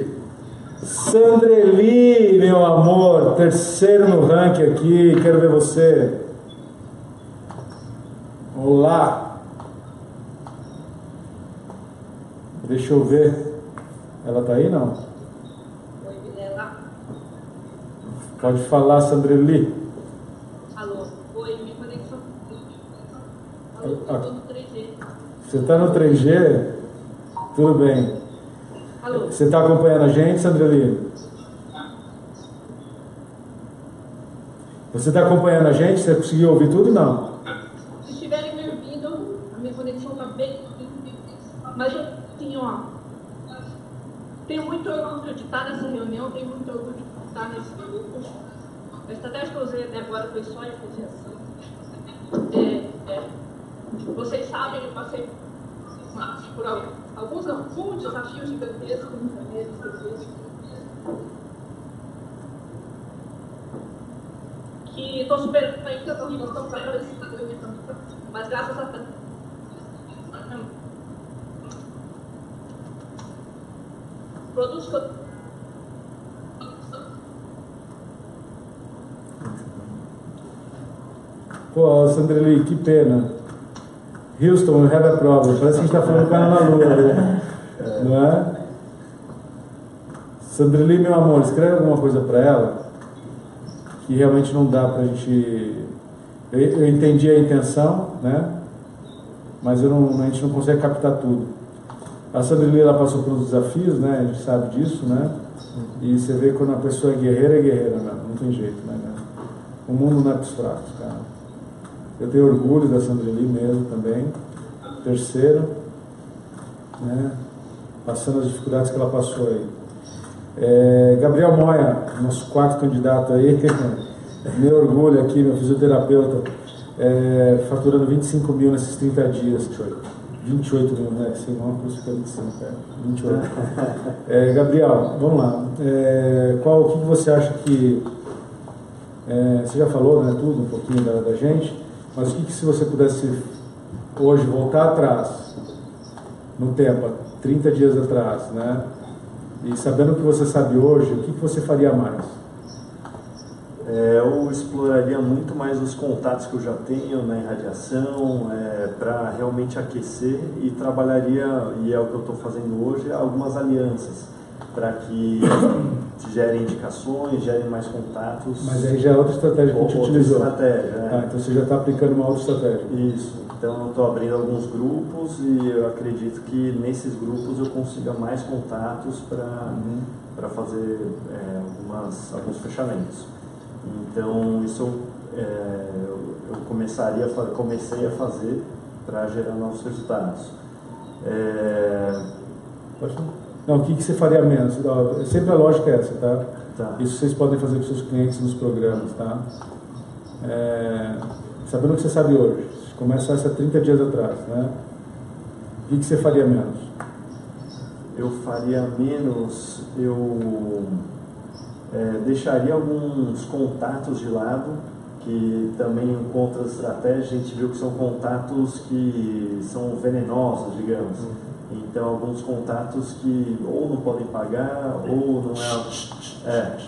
Sandreli, meu amor, terceiro no ranking aqui, quero ver você. Olá. Deixa eu ver. Ela tá aí, não? Oi, Vilela. Pode falar, Sandreli. Alô. Oi, minha conexão. Alô, eu tô no três G. Você tá no três G? Tudo bem. Alô. Você está acompanhando a gente, Sandreli? Você está acompanhando a gente? Você conseguiu ouvir tudo? Não? Se estiverem me ouvindo, a minha conexão está bem. Mas eu tenho, ó. Tenho muito orgulho de estar nessa reunião, tenho muito orgulho de estar nesse grupo. A estratégia que eu usei até agora foi só influenciação. É, é, vocês sabem, eu passei por alguns não, muitos desafios gigantescos no primeiro, que estou superando ainda, nós estamos aparecendo, mas graças a produtos que eu... Pô, Sandreli, que pena. Houston, we have a problem. Parece que a gente está falando com ela na lua, né? É. Não é? Sandrili, meu amor, escreve alguma coisa para ela que realmente não dá para a gente... Eu, eu entendi a intenção, né? Mas eu não, a gente não consegue captar tudo. A Sandrili, ela passou por uns desafios, né? A gente sabe disso, né? E você vê quando a pessoa é guerreira, é guerreira, né? Não tem jeito, né? O mundo não é para os fracos, cara. Eu tenho orgulho da Sandrili mesmo também. Terceiro, né? Passando as dificuldades que ela passou aí. É, Gabriel Moya, nosso quarto candidato aí, meu orgulho aqui, meu fisioterapeuta, é, faturando vinte e cinco mil nesses trinta dias. vinte e oito mil, né? Sem óculos fica vinte e cinco, é, vinte e oito. É, Gabriel, vamos lá. É, qual, o que você acha que... É, você já falou, né, tudo, um pouquinho da, da gente, mas o que, que se você pudesse hoje voltar atrás, no tempo, trinta dias atrás, né? E sabendo o que você sabe hoje, o que, que você faria mais? É, eu exploraria muito mais os contatos que eu já tenho na irradiação, é, para realmente aquecer, e trabalharia, e é o que eu estou fazendo hoje, algumas alianças, para que gerem indicações, gerem mais contatos. Mas aí já é outra estratégia que a gente utilizou. Estratégia, né? Ah, então você já está aplicando uma outra estratégia. Isso. Então eu estou abrindo alguns grupos e eu acredito que nesses grupos eu consiga mais contatos para uhum. para fazer é, algumas, alguns fechamentos. Então isso eu, é, eu começaria a, comecei a fazer para gerar novos resultados. É... Não, o que, que você faria menos? Sempre a lógica é essa, tá? Tá. Isso vocês podem fazer para os seus clientes nos programas, tá? É... Sabendo o que você sabe hoje, começa essa trinta dias atrás, né? O que, que você faria menos? Eu faria menos, eu é, deixaria alguns contatos de lado, que também contra as estratégias a gente viu que são contatos que são venenosos, digamos. Então alguns contatos que ou não podem pagar, ou não é... é.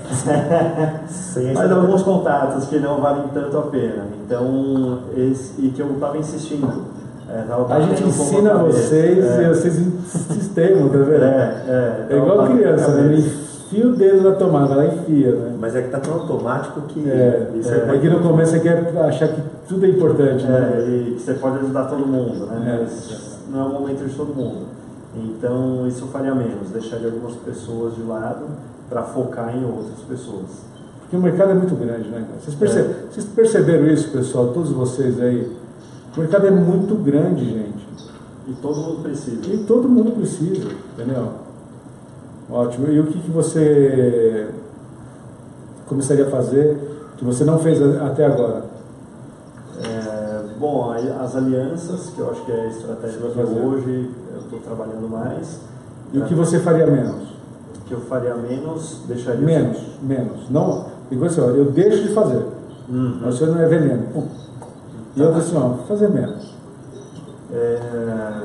Mas alguns contatos que não valem tanto a pena. Então, esse, e que eu estava insistindo. É, tava a gente ensina um vocês é. e vocês insistem, tá vendo? É, é, é igual criança, né? Enfia o dedo na tomada, vai lá enfia, né? Mas é que tá tão automático que... É, isso é, é que no começo você quer achar que tudo é importante, é, né? E que você pode ajudar todo mundo, né? É. Mas não é o momento de todo mundo. Então, isso eu faria menos. Deixaria algumas pessoas de lado para focar em outras pessoas. Porque o mercado é muito grande, né? Vocês, perce... é. Vocês perceberam isso, pessoal? Todos vocês aí? O mercado é muito grande, gente. E todo mundo precisa. E todo mundo precisa, entendeu? Ótimo. E o que, que você começaria a fazer que você não fez até agora? É, bom, as alianças, que eu acho que é a estratégia que hoje eu estou trabalhando mais. E o que você faria menos? Que eu faria menos, deixaria... Menos, assim. menos. Não, igual assim, ó, eu deixo de fazer. Uhum. Mas você não é veneno. Pum. E tá. Eu assim, ó, fazer menos. É...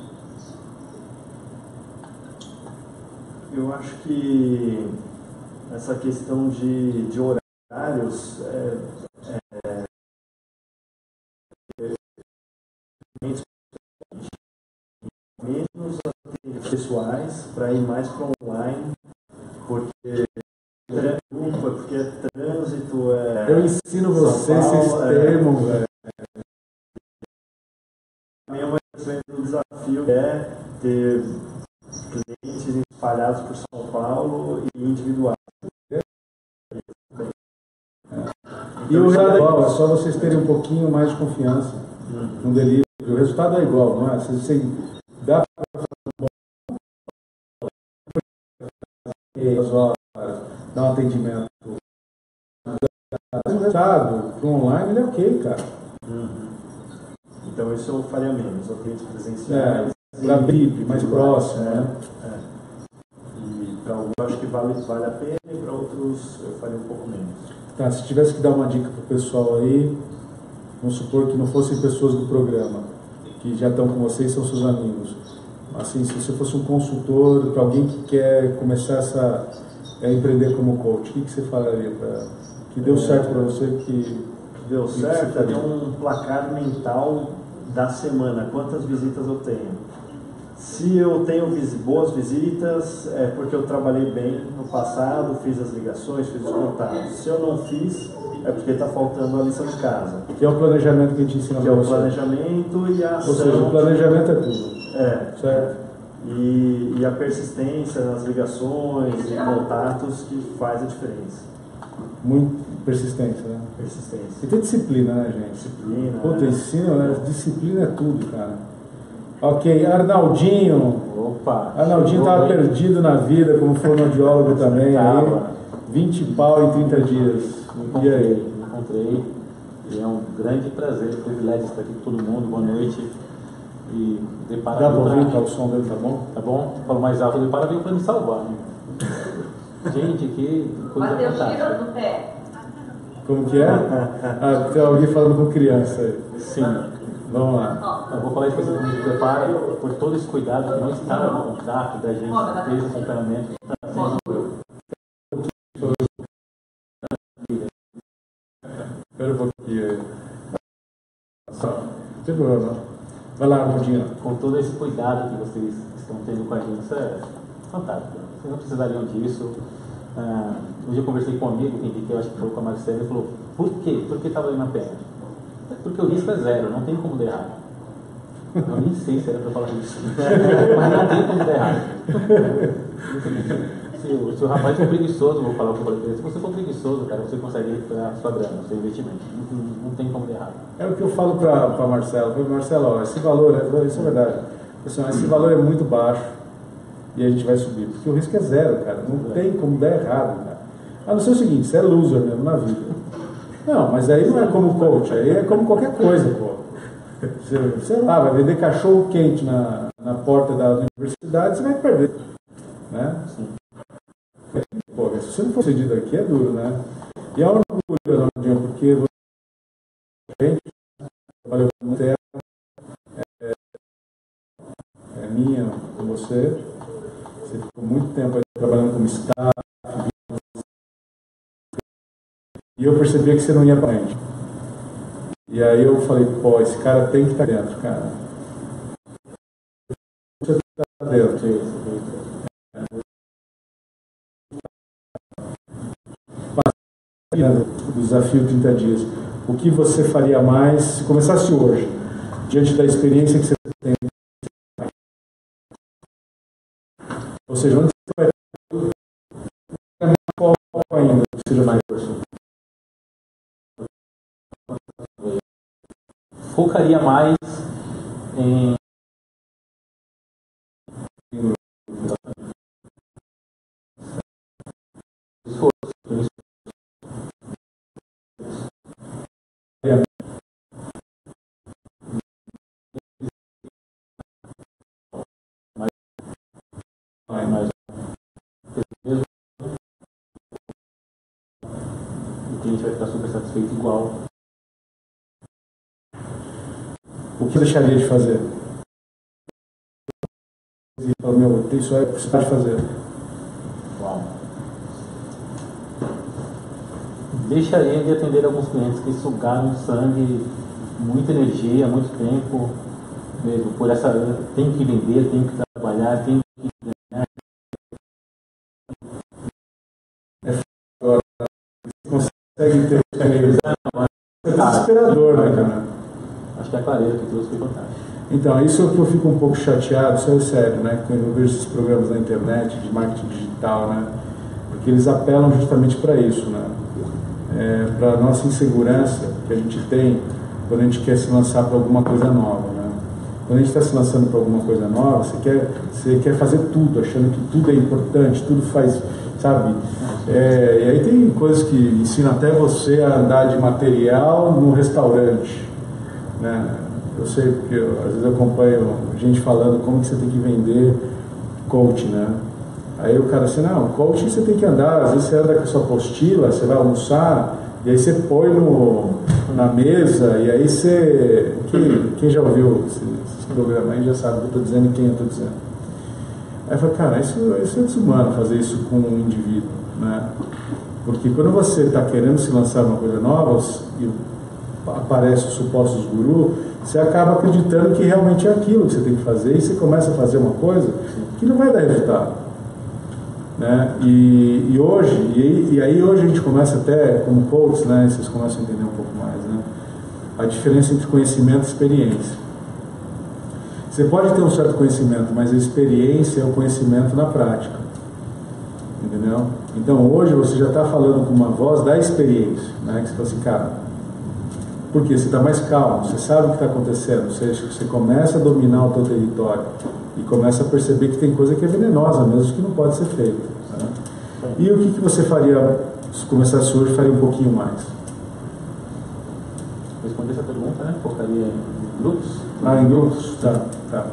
Eu acho que essa questão de, de horários é, é, menos pessoais para ir mais para online, porque porque é trânsito, é... Eu ensino vocês, vocês termos, velho. Também é um desafio, é ter clientes espalhados por São Paulo e individuais. E o resultado é igual, é só vocês terem um pouquinho mais de confiança uhum. no delivery. O resultado é igual, não é? Vocês, vocês dá para fazer um bom dar um atendimento. O resultado para o online ele é ok, cara. Uhum. Então isso eu faria menos, atendentes presenciais. É, para abrir mais próximo, é, né? É. E para alguns eu acho que vale, vale a pena e para outros eu faria um pouco menos. Tá, se tivesse que dar uma dica para o pessoal aí, vamos supor que não fossem pessoas do programa, que já estão com vocês, são seus amigos. Assim, se você fosse um consultor, para alguém que quer começar essa, a empreender como coach, o que, que você falaria para que deu é, certo para você? Que, que deu que certo, que é um placar mental da semana, quantas visitas eu tenho. Se eu tenho vis- boas visitas, é porque eu trabalhei bem no passado, fiz as ligações, fiz os contatos. Se eu não fiz, é porque está faltando a lição de casa. Que é o planejamento que a gente ensina Que para é o você. planejamento e a ação. Ou seja, o planejamento é tudo. É, Certo? e, e a persistência nas ligações e contatos que faz a diferença. Muito persistência, né? Persistência. E tem disciplina, né, gente? Disciplina. Puta, né? ensino, né? Disciplina é tudo, cara. Ok, Arnaldinho. Opa! Arnaldinho chegou estava bem. perdido na vida, como fonoaudiólogo também. Aí, Tava. vinte pau em trinta dias. Me E encontrei, aí? me encontrei. E é um grande prazer, um privilégio estar aqui com todo mundo. Boa noite. E dê Dá parabéns pra pra ouvir, mim. tá? O som dele tá bom? Tá bom? Falo mais alto, dê parabéns para me salvar. Né? Gente, que coisa Bateu fantástica. tiro no pé. Como que é? Ah, tem alguém falando com criança aí. Sim. Vamos lá. Eu vou falar isso para você, me prepara por todo esse cuidado que não está no contrato da gente, fez o acompanhamento. Espera um pouquinho aí. Só. Não tem problema, não. Vai lá, Arnaldinho. Com todo esse cuidado que vocês estão tendo com a gente, isso é fantástico. Vocês não precisariam disso. Ah, hoje eu conversei com um amigo que indiquei, eu acho que foi com a Marcela, e falou: por quê? Por que está valendo a pena? Porque o risco é zero, não tem como dar errado. Eu nem sei se era para falar isso, mas não tem como dar errado. Se o, se o rapaz for preguiçoso, vou falar o que eu falei pra ele, se você for preguiçoso, cara, você consegue recuperar a sua grana, o seu investimento. Não, não tem como dar errado. É o que eu falo para a Marcela. Eu falei, Marcela, ó, esse valor, é, isso é verdade. Assim, ó, esse valor é muito baixo e a gente vai subir. Porque o risco é zero, cara. Não É. tem como dar errado, cara. A não ser o seguinte, você é loser mesmo na vida. Não, mas aí não é como coach, aí é como qualquer coisa, pô. Você, sei lá, vai vender cachorro quente na, na porta da universidade, você vai perder. Né? Sim. Pô, se você não for cedido aqui, é duro, né? E é um orgulho, Arnaldinho, porque você trabalhou com terra, é, é minha com você. Você ficou muito tempo aí trabalhando como staff. E eu percebia que você não ia para frente. E aí eu falei, pô, esse cara tem que estar dentro, cara. Você está dentro. Do desafio trinta dias. O que você faria mais se começasse hoje, diante da experiência que você tem? Ou seja, onde você vai qual ainda que seja mais força? Focaria mais em mais mesmo o cliente vai ficar super satisfeito igual. O que deixaria de fazer? Meu, isso é o que você pode fazer. Uau. Deixaria de atender alguns clientes que sugaram sangue, muita energia, muito tempo, mesmo por essa, tem que vender, tem que trabalhar, tem que ganhar. Você consegue ter é desesperador, né, cara? Acho que a clareza que trouxe foi fantástica. Então, isso é o que eu fico um pouco chateado, isso é sério, né? Quando eu vejo esses programas na internet de marketing digital, né? Porque eles apelam justamente para isso, né? É, para a nossa insegurança que a gente tem quando a gente quer se lançar para alguma coisa nova, né? Quando a gente está se lançando para alguma coisa nova, você quer, você quer fazer tudo, achando que tudo é importante, tudo faz, sabe? É, e aí tem coisas que ensinam até você a andar de material no restaurante, né? Eu sei porque eu, às vezes eu acompanho gente falando como que você tem que vender coach, né? Aí o cara assim, não, coach você tem que andar, às vezes você anda com a sua apostila, você vai almoçar, e aí você põe no, na mesa, e aí você... Quem, quem já ouviu esse, esse programa aí já sabe o que eu estou dizendo e quem eu estou dizendo. Aí eu falo, cara, isso, isso é desumano fazer isso com um indivíduo, né? Porque quando você está querendo se lançar uma coisa nova, e aparecem os supostos gurus, você acaba acreditando que realmente é aquilo que você tem que fazer, e você começa a fazer uma coisa que não vai dar resultado. Né? E, e hoje, e, e aí hoje a gente começa até, como coaches, né, vocês começam a entender um pouco mais, né, a diferença entre conhecimento e experiência. Você pode ter um certo conhecimento, mas a experiência é o conhecimento na prática. Entendeu? Então hoje você já está falando com uma voz da experiência, né, que você fala assim, cara, porque você está mais calmo, você sabe o que está acontecendo, você, você começa a dominar o teu território e começa a perceber que tem coisa que é venenosa mesmo, que não pode ser feita. Né? E o que, que você faria, se começasse hoje, faria um pouquinho mais? Responder essa pergunta, né? Focaria em grupos? Ah, em grupos? Tá, tá.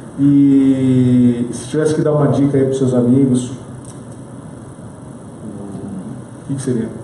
E se tivesse que dar uma dica aí para os seus amigos, o que, que seria?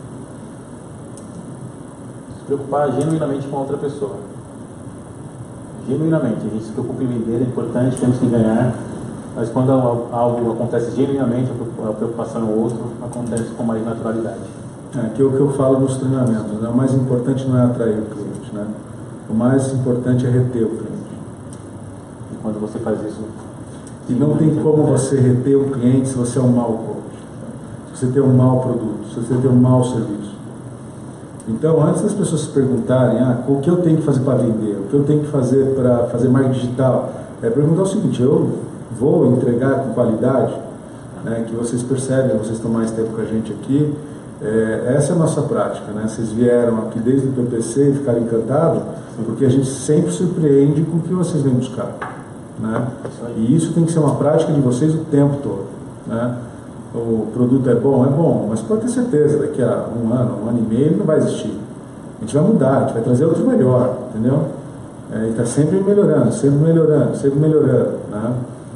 Se preocupar genuinamente com a outra pessoa. Genuinamente, a gente se preocupa em vender, é importante, temos que ganhar, mas quando algo acontece genuinamente, a preocupação no outro acontece com mais naturalidade. É, que é o que eu falo nos treinamentos, né? O mais importante não é atrair o cliente, né? O mais importante é reter o cliente. E quando você faz isso... E não tem como você reter o cliente se você é um mau coach, se você tem um mau produto, se você tem um mau serviço. Então, antes das pessoas se perguntarem, ah, o que eu tenho que fazer para vender, o que eu tenho que fazer para fazer marketing digital, é perguntar o seguinte, eu vou entregar com qualidade, né, que vocês percebem, vocês estão mais tempo com a gente aqui, é, essa é a nossa prática, né? Vocês vieram aqui desde o P P C e ficaram encantados, porque a gente sempre surpreende com o que vocês vêm buscar, né? E isso tem que ser uma prática de vocês o tempo todo, né? O produto é bom, é bom, mas pode ter certeza, daqui a um ano, um ano e meio, ele não vai existir. A gente vai mudar, a gente vai trazer outro melhor, entendeu? É, e está sempre melhorando, sempre melhorando, sempre melhorando, né?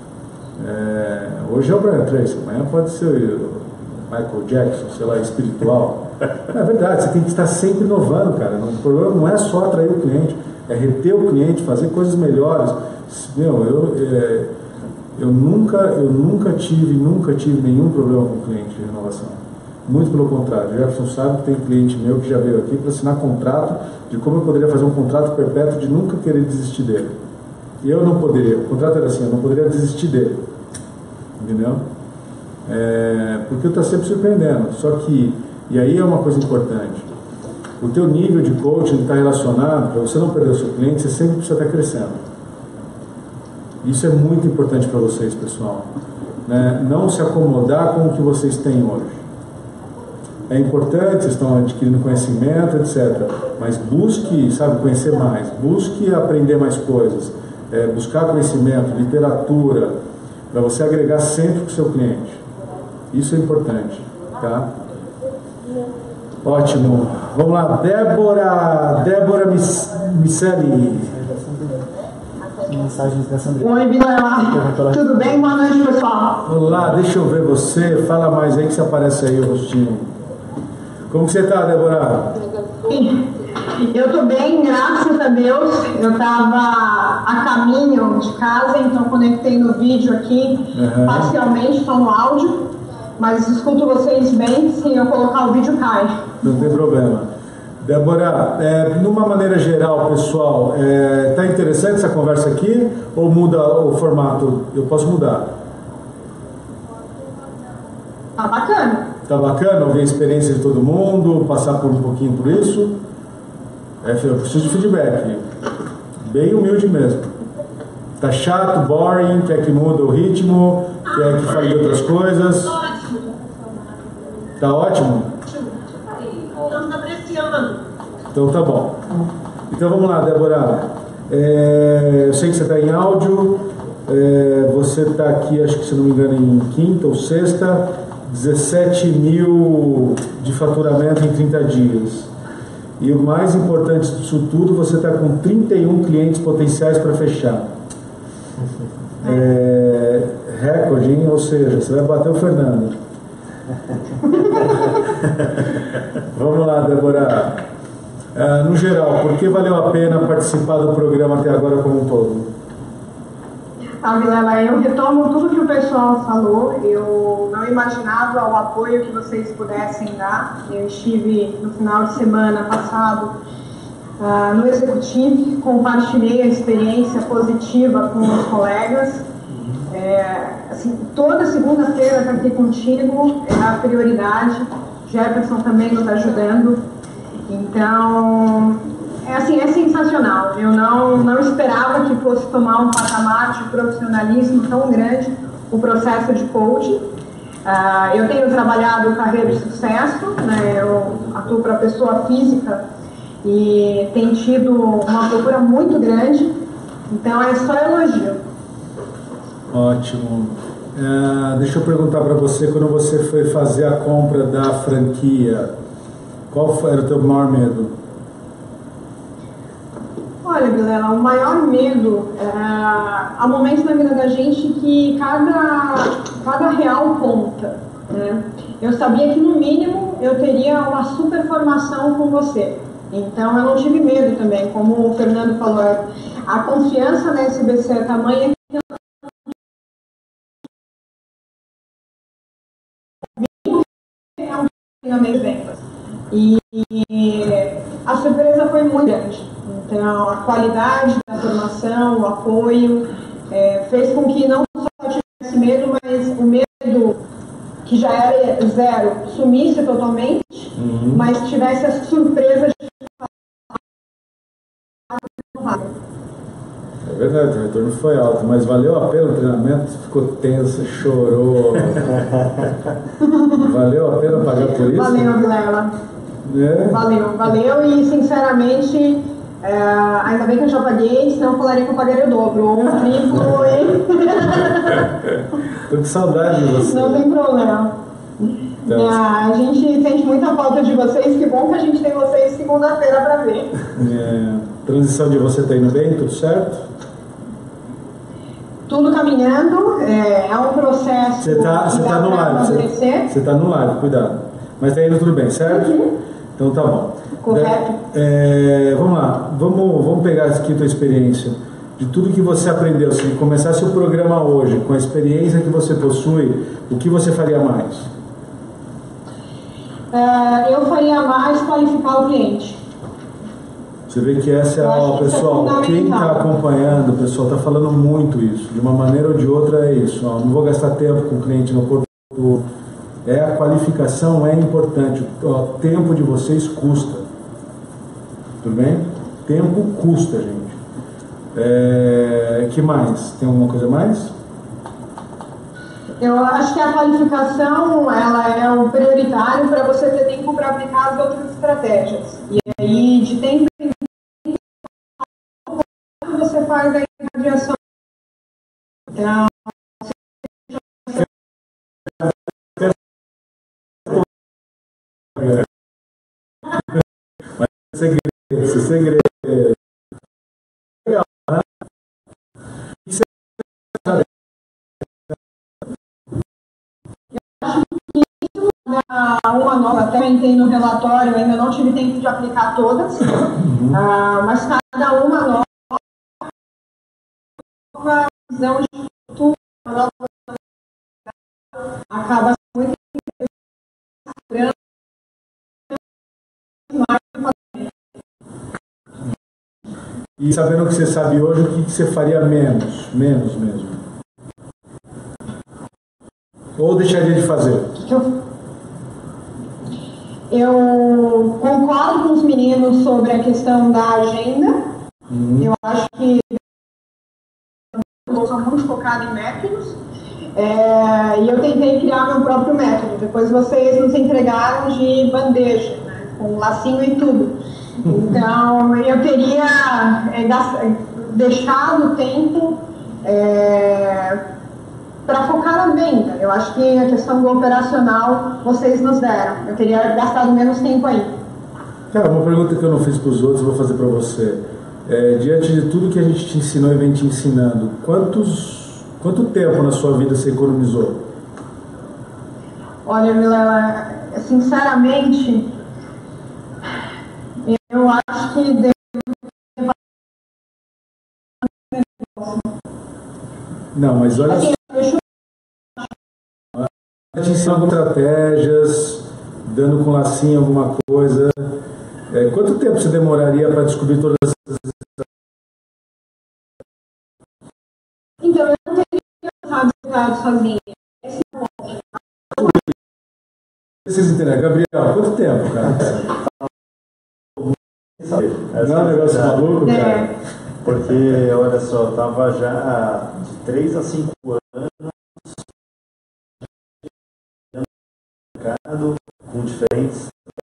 É, hoje é o Brian Tracy, amanhã pode ser o Michael Jackson, sei lá, espiritual. É verdade, você tem que estar sempre inovando, cara. O problema não é só atrair o cliente, é reter o cliente, fazer coisas melhores. Meu, eu... É, Eu nunca, eu nunca tive, nunca tive nenhum problema com cliente de renovação. Muito pelo contrário. O Jefferson sabe que tem cliente meu que já veio aqui para assinar contrato de como eu poderia fazer um contrato perpétuo de nunca querer desistir dele. E eu não poderia. O contrato era assim, eu não poderia desistir dele. Entendeu? É, porque eu estou sempre surpreendendo. Só que, e aí é uma coisa importante. O teu nível de coaching está relacionado, para você não perder o seu cliente, você sempre precisa estar crescendo. Isso é muito importante para vocês, pessoal, né? Não se acomodar com o que vocês têm hoje. É importante, vocês estão adquirindo conhecimento, etcétera. Mas busque, sabe, conhecer mais, busque aprender mais coisas, é, buscar conhecimento, literatura, para você agregar sempre para o seu cliente. Isso é importante, tá? Ótimo. Vamos lá, Débora, Débora Miceli. Mensagens da Sandra. Oi, Vilela. Tudo bem? Boa noite, pessoal. Olá, deixa eu ver você. Fala mais aí que você aparece aí o rostinho. Como que você tá, Débora? Eu tô bem, graças a Deus. Eu tava a caminho de casa, então conectei no vídeo aqui, uhum. Parcialmente, só no áudio, mas escuto vocês bem, se eu colocar o vídeo cai. Não tem problema. Débora, é, numa maneira geral, pessoal, é, tá interessante essa conversa aqui ou muda o formato? Eu posso mudar? Tá bacana. Tá bacana ouvir a experiência de todo mundo, passar por um pouquinho por isso? É, eu preciso de feedback, bem humilde mesmo. Tá chato, boring, quer que muda o ritmo, quer que fale de outras coisas? Tá ótimo? Então tá bom. Então vamos lá, Débora. É, eu sei que você está em áudio. É, você está aqui, acho que se não me engano, em quinta ou sexta. dezessete mil de faturamento em trinta dias. E o mais importante disso tudo, você está com trinta e um clientes potenciais para fechar. É, recorde, hein? Ou seja, você vai bater o Fernando. Vamos lá, Débora. Uh, no geral, por que valeu a pena participar do programa até agora como um todo? Ah, Vilela, eu retomo tudo que o pessoal falou. Eu não imaginava o apoio que vocês pudessem dar. Eu estive no final de semana passado uh, no Executive, compartilhei a experiência positiva com os colegas. É, assim, toda segunda-feira estar aqui contigo é a prioridade. Jefferson também nos ajudando. Então, é, assim, é sensacional. Eu não, não esperava que fosse tomar um patamar de profissionalismo tão grande o processo de coaching. Uh, eu tenho trabalhado carreira de sucesso, né? Eu atuo para pessoa física e tem tido uma procura muito grande, então é só elogio. Ótimo. Uh, deixa eu perguntar para você, quando você foi fazer a compra da franquia, qual foi, era o teu maior medo? Olha, Vilela, o maior medo é, há momentos na vida da gente que cada, cada real conta, né? Eu sabia que no mínimo eu teria uma super formação com você, então eu não tive medo também, como o Fernando falou, a confiança na S B C é tamanha que é um treinamento de vendas. E a surpresa foi muito grande. Então, a qualidade da formação, o apoio, é, fez com que não só tivesse medo, mas o medo, que já era zero, sumisse totalmente, uhum. Mas tivesse a surpresa de... É verdade, o retorno foi alto, mas valeu a pena o treinamento? Ficou tenso, chorou. Valeu a pena pagar por isso? Valeu, Vilela. É. Valeu, valeu e sinceramente... É, ainda bem que eu já paguei, senão eu falaria que eu pagaria o dobro, ou um triplo, hein? Tô com saudade de você. Não tem problema. Então, é, a gente sente muita falta de vocês, que bom que a gente tem vocês segunda-feira para ver. É, transição de você tá indo bem, tudo certo? Tudo caminhando, é, é um processo. Você tá, você tá no live, você, você tá no live, cuidado. Mas tá indo tudo bem, certo? Uhum. Então tá bom. Correto. É, vamos lá, vamos, vamos pegar aqui a tua experiência, de tudo que você aprendeu. Se começasse o programa hoje, com a experiência que você possui, o que você faria mais? É, eu faria mais qualificar o cliente. Você vê que essa é a... Pessoal, é quem está acompanhando, o pessoal está falando muito isso, de uma maneira ou de outra é isso. Ó, não vou gastar tempo com o cliente no corpo. É, a qualificação é importante, o tempo de vocês custa. Tudo bem? Tempo custa, gente. É, que mais? Tem alguma coisa mais? Eu acho que a qualificação ela é o prioritário para você ter tempo para aplicar as outras estratégias. E aí, de tempo em tempo, você faz a irradiação. Então, mas segredo, esse segredo legal, né? Isso é... Eu acho que isso é uma nova, até entrei no relatório, ainda não tive tempo de aplicar todas, uhum. uh, mas cada uma nova, nova visão de futuro, nova acaba muito grande. E sabendo o que você sabe hoje, o que você faria menos? Menos mesmo. Ou deixaria de fazer? Eu, eu concordo com os meninos sobre a questão da agenda. Uhum. Eu acho que eu sou muito focada em métodos. É, e eu tentei criar meu próprio método. Depois vocês nos entregaram de bandeja, né, com lacinho e tudo. Então, eu teria é, gastado, deixado tempo é, para focar na venda. Eu acho que a questão do operacional vocês nos deram. Eu teria gastado menos tempo aí. Cara, uma pergunta que eu não fiz para os outros, eu vou fazer para você. É, diante de tudo que a gente te ensinou e vem te ensinando, quantos, quanto tempo na sua vida você economizou? Olha, Vilela, sinceramente... Eu acho que deve... Não, mas olha assim, só. Te ensino algumas estratégias, dando com lacinho alguma coisa. É, quanto tempo você demoraria para descobrir todas essas... Então, eu não teria resultado sozinha. Vocês entendem? Gabriel, quanto tempo, cara? Não é um negócio maluco, cara? É. Porque, olha só, eu tava já de três a cinco anos com diferentes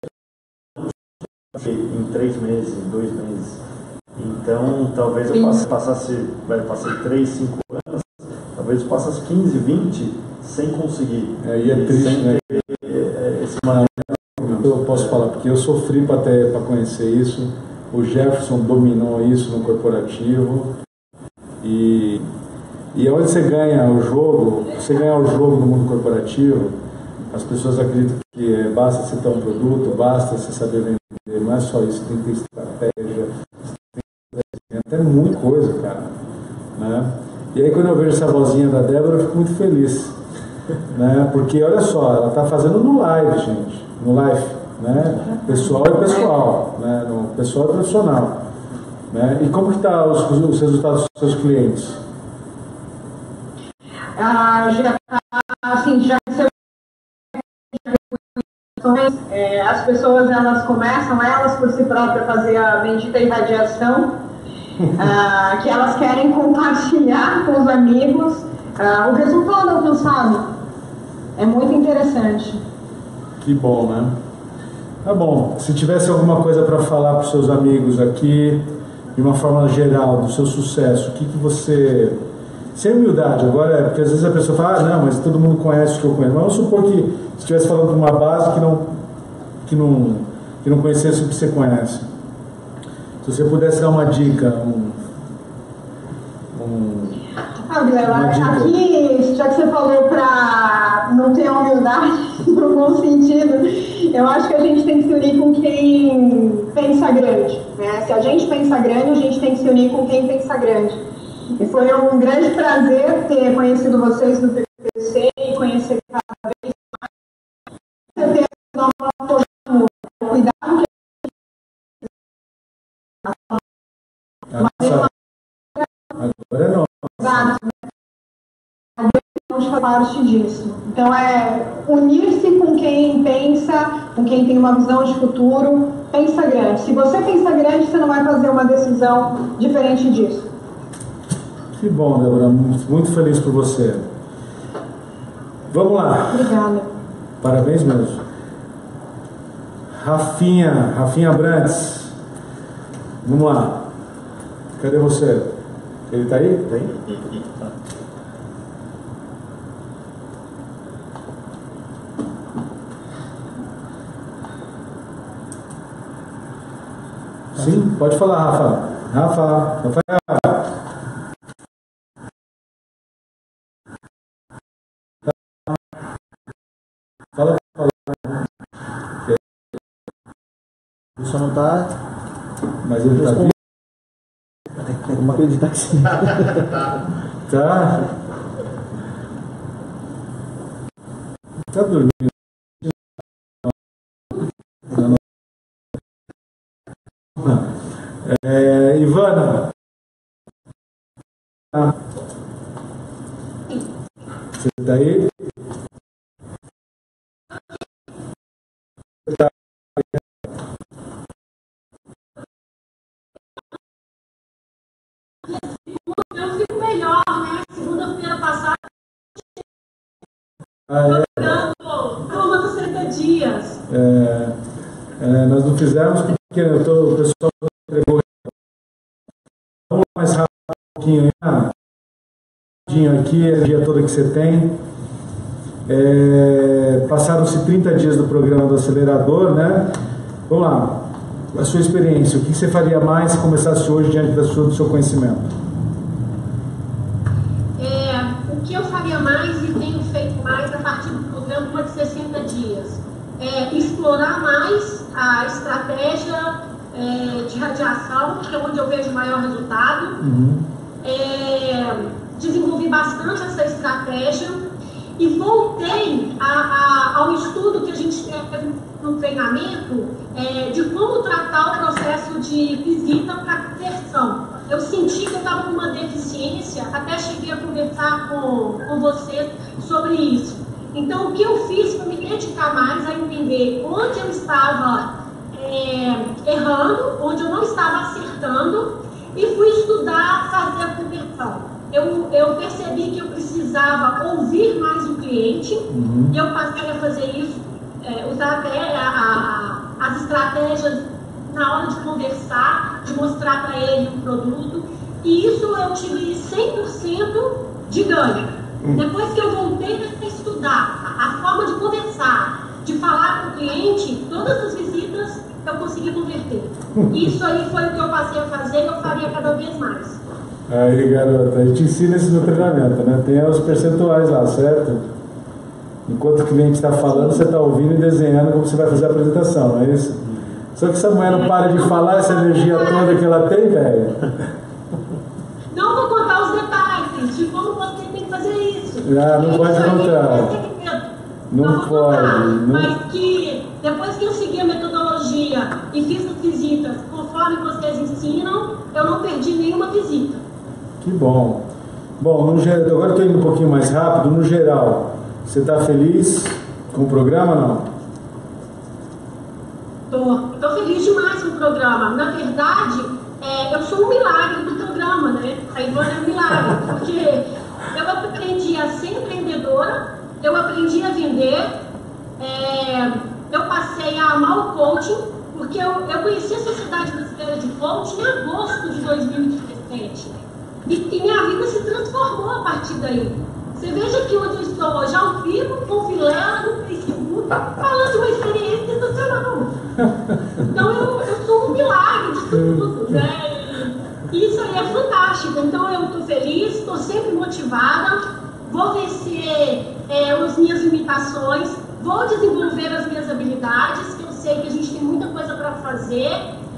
em três meses, em dois meses. Então, talvez eu passe, passasse, vai passar três, cinco anos, talvez eu passasse quinze, vinte sem conseguir. É, e é triste, né? Esse eu posso falar, porque eu sofri para conhecer isso. O Jefferson dominou isso no corporativo. E, e onde você ganha o jogo, você ganhar o jogo no mundo corporativo, as pessoas acreditam que é, basta você ter um produto, basta você saber vender. Não é só isso, tem que ter estratégia, tem até muita coisa, cara. Né? E aí quando eu vejo essa vozinha da Débora, eu fico muito feliz. Né? Porque olha só, ela está fazendo no live, gente. No live. Né? Pessoal e pessoal. Né? No pessoal e profissional. Né? E como que está os, os resultados dos seus clientes? Ah, já assim, já é, as pessoas elas começam elas por si próprias a fazer a bendita irradiação ah, que elas querem compartilhar com os amigos ah, o resultado alcançado. É muito interessante. Que bom, né? Tá bom. Se tivesse alguma coisa para falar para os seus amigos aqui, de uma forma geral, do seu sucesso, o que, que você... Sem humildade, agora, porque às vezes a pessoa fala, ah, não, mas todo mundo conhece o que eu conheço. Mas vamos supor que se estivesse falando de uma base que não, que, não, que não conhecesse o que você conhece. Se você pudesse dar uma dica, um... um Ah, Guilherme, aqui, já que você falou para não ter humildade, no bom sentido, eu acho que a gente tem que se unir com quem pensa grande. Né? Se a gente pensa grande, a gente tem que se unir com quem pensa grande. E foi um grande prazer ter conhecido vocês no P P C e conhecer cada vez mais. Com certeza, nós vamos cuidar com que agora é não. Exato. Faz parte disso. Então é unir-se com quem pensa, com quem tem uma visão de futuro, pensa grande. Se você pensa grande, você não vai fazer uma decisão diferente disso. Que bom, Débora. Muito feliz por você. Vamos lá. Obrigada. Parabéns mesmo. Rafinha, Rafinha Brandes. Vamos lá. Cadê você? Ele tá aí? Tem? Sim, pode falar, Rafa. Rafa, Rafael. Fala, fala. Ele só não tá. Mas ele tá vivo? Vamos acreditar que sim. Tá. Tá dormindo. É, Ivana. Você tá aí? Você tá aí? Eu fico melhor, né? Segunda-feira passada, Ah, é. turma dos trinta dias. É, é, nós não fizemos porque eu tô, o pessoal entregou. Vamos mais rápido um pouquinho aí. Rapidinho aqui, a dia toda que você tem. É, passaram-se trinta dias do programa do acelerador, né? Vamos lá. A sua experiência, o que você faria mais se começasse hoje diante da sua, do seu conhecimento? É, o que eu faria mais e tenho feito mais a partir do programa de sessenta dias é explorar mais a estratégia é, de radiação, que é onde eu vejo o maior resultado. Uhum. É, desenvolvi bastante essa estratégia e voltei a, a, ao estudo que a gente é, num treinamento é, de como tratar o processo de visita para conversão. Eu senti que eu estava com uma deficiência, até cheguei a conversar com, com vocês sobre isso. Então, o que eu fiz foi me dedicar mais a entender onde eu estava é, errando, onde eu não estava acertando, e fui estudar fazer a conversão. Eu, eu percebi que eu precisava ouvir mais o cliente, uhum. e eu passei a fazer isso, é, usar até a, a, as estratégias na hora de conversar, de mostrar para ele o produto, e isso eu tive cem por cento de ganho. Uhum. Depois que eu voltei a estudar a, a forma de conversar, de falar com o cliente, todas as visitas eu consegui converter. Uhum. Isso aí foi o que eu passei a fazer e eu faria cada vez mais. Aí, garota, a gente ensina isso no treinamento, né? Tem os percentuais lá, certo? Enquanto o cliente está falando, você está ouvindo e desenhando como você vai fazer a apresentação, não é isso? Só que essa mulher não para de falar, essa energia toda que ela tem, velho. Não vou contar os detalhes de como você tem que fazer isso. Ah, não pode contar. Não, não pode. Contar, não... Mas que depois que eu segui a metodologia e fiz as visitas conforme vocês ensinam, eu não perdi nenhuma visita. Que bom. Bom, no geral, agora estou indo um pouquinho mais rápido. No geral, você está feliz com o programa ou não? Estou. Estou feliz demais com o programa. Na verdade, é, eu sou um milagre do programa, né? A Ivana é um milagre, porque eu aprendi a ser empreendedora, eu aprendi a vender, é, eu passei a amar o coaching, porque eu, eu conheci a Sociedade Brasileira de Coaching em agosto de dois mil e dezessete. E, e minha vida se transformou a partir daí. Você veja que onde eu estou hoje, ao vivo, com Vilela no Facebook, falando de uma experiência sensacional. Então eu, eu sou um milagre de tudo, né? E isso aí é fantástico. Então eu estou feliz, estou sempre motivada, vou vencer é, as minhas limitações, vou desenvolver as minhas habilidades, que eu sei que a gente tem muita coisa para fazer.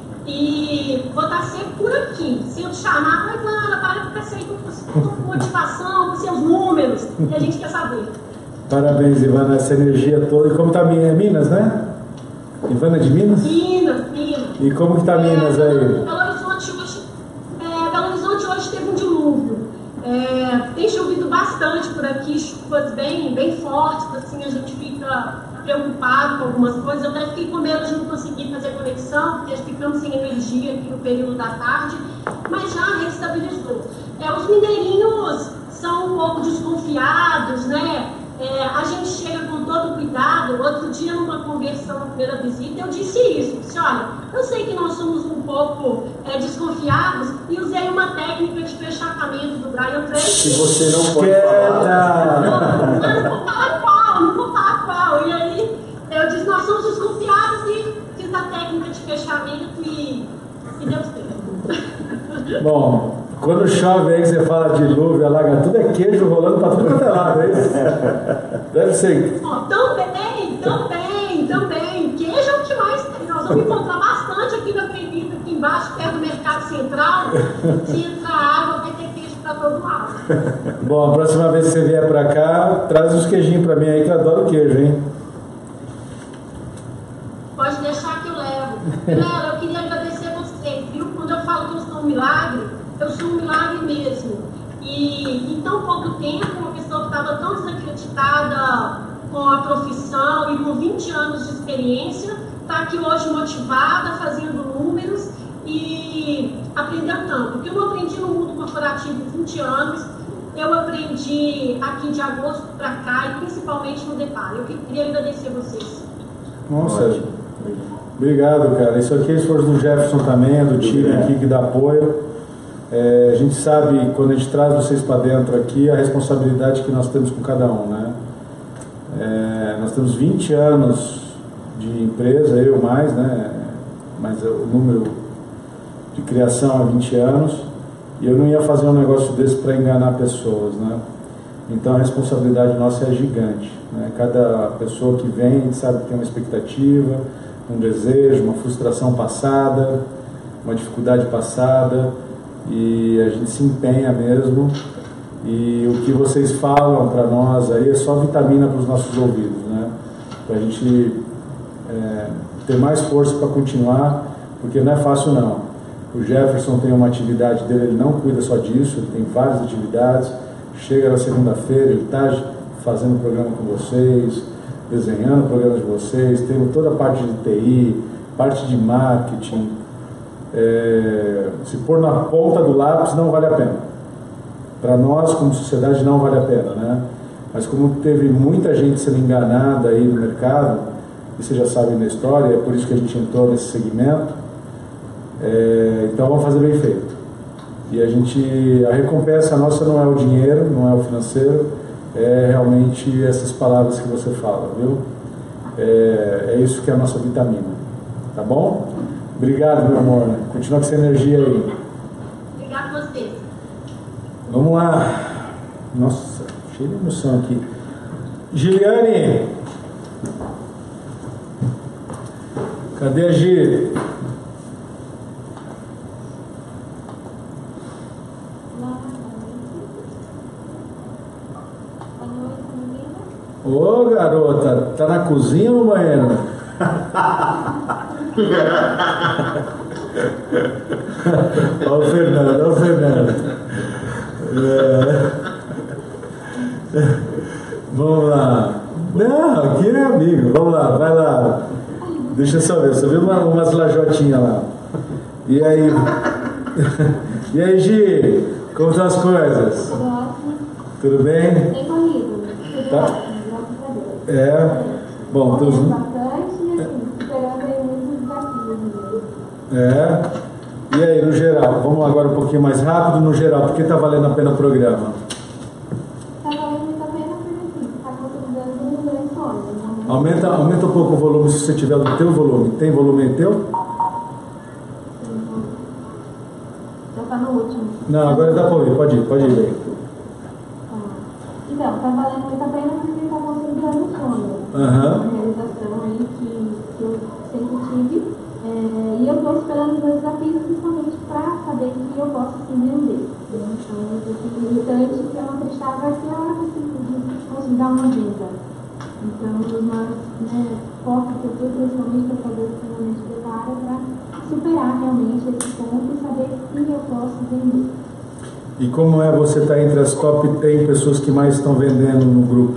E vou estar sempre por aqui. Se eu te chamar, vai, Ivana, para de ficar sempre com motivação, com seus números, que a gente quer saber. Parabéns, Ivana, essa energia toda. E como está Minas, né? Ivana de Minas? Minas, Minas. E como que está Minas é, aí? Belo Horizonte hoje, é, Belo Horizonte hoje teve um dilúvio. É, tem chovido bastante por aqui, chuvas bem, bem fortes, assim a gente fica preocupado com algumas coisas. Eu até fiquei com medo de não conseguir fazer conexão, porque ficamos sem energia aqui no período da tarde, mas já restabilizou. É, os mineirinhos são um pouco desconfiados, né? É, a gente chega com todo cuidado. Outro dia, numa conversa na primeira visita, eu disse isso. Disse, olha, eu sei que nós somos um pouco é, desconfiados e usei uma técnica de fechamento do Brian Tracy. Se você não quer... Não, não vou falar qual, não vou falar qual. E aí, eu disse, nós somos desconfiados e fiz a técnica de fechamento e, e deu certo. Bom... Quando chove aí que você fala de dilúvio, alaga tudo, é queijo rolando para tudo quanto é lado, é isso? Deve ser. Oh, também, também, também. Queijo é o que mais tem. Nós vamos encontrar bastante aqui na avenida, aqui embaixo, perto do Mercado Central. Se entrar água, vai ter queijo para todo lado. Bom, a próxima vez que você vier para cá, traz uns queijinhos para mim aí, que eu adoro queijo, hein? Pode deixar que eu levo. Galera, eu queria agradecer a você, viu? Quando eu falo que eu sou um milagre, eu sou um milagre mesmo. E em tão pouco tempo, uma pessoa que estava tão desacreditada com a profissão e com vinte anos de experiência, está aqui hoje motivada, fazendo números e aprendendo tanto. O que eu não aprendi no mundo corporativo em vinte anos, eu aprendi aqui de agosto para cá e principalmente no Depar. Eu queria agradecer a vocês. Nossa, obrigado, cara. Isso aqui é esforço do Jefferson também, é do time aqui que dá apoio. É, a gente sabe, quando a gente traz vocês para dentro aqui, a responsabilidade que nós temos com cada um, né? É, nós temos vinte anos de empresa, eu mais, né? Mas o número de criação é vinte anos, e eu não ia fazer um negócio desse para enganar pessoas, né? Então a responsabilidade nossa é gigante, né? Cada pessoa que vem, a gente sabe que tem uma expectativa, um desejo, uma frustração passada, uma dificuldade passada, e a gente se empenha mesmo, e o que vocês falam para nós aí é só vitamina para os nossos ouvidos, né? Para a gente é, ter mais força para continuar, porque não é fácil não. O Jefferson tem uma atividade dele, ele não cuida só disso, ele tem várias atividades. Chega na segunda-feira, ele está fazendo programa com vocês, desenhando o programa de vocês, tendo toda a parte de T I, parte de marketing. É, se pôr na ponta do lápis não vale a pena. Para nós, como sociedade, não vale a pena, né? Mas como teve muita gente sendo enganada aí no mercado, e vocês já sabem da história, é por isso que a gente entrou nesse segmento, é, então vamos fazer bem feito. E a gente, a recompensa nossa não é o dinheiro, não é o financeiro, é realmente essas palavras que você fala, viu? É, é isso que é a nossa vitamina, tá bom? Obrigado, meu amor, continua com essa energia aí. Obrigado a vocês. Vamos lá. Nossa, cheio de emoção aqui. Giliane, cadê a Gi? Ô garota, tá na cozinha ou no banheiro? Ó o Fernando, ó o Fernando. É. Vamos lá. Não, aqui é amigo. Vamos lá, vai lá. Deixa eu só ver, você viu uma, umas lajotinhas lá. E aí? E aí, Gi? Como estão as coisas? Tudo ótimo. Tudo bem? Tem corrido. Tudo Tá. ótimo, graças a Deus. É. Bom, todos. bastante e assim, superando aí muitos desafios. É. E aí, no geral? Vamos agora um pouquinho mais rápido, no geral, por que está valendo a pena o programa? Tá valendo muito a pena porque assim, tá consolidando um grande sonho. Né? Aumenta, aumenta um pouco o volume se você tiver no teu volume. Tem volume aí teu? Já tá no último. Não, agora dá para ouvir, pode ir, pode ir aí. Então, tá valendo muito a pena porque tá consolidando um sonho. Aham. Uma realização aí que, que eu sempre tive. É, e eu estou esperando os meus desafios principalmente para saber que eu posso sim vender. Então, eu fico irritante que eu não acreditava que eu era possível conseguir dar uma venda. Então, os maiores né, focos que eu tenho principalmente para fazer o treinamento de preparo para superar realmente esse ponto e saber se eu posso vender. E como é você estar entre as top dez pessoas que mais estão vendendo no grupo?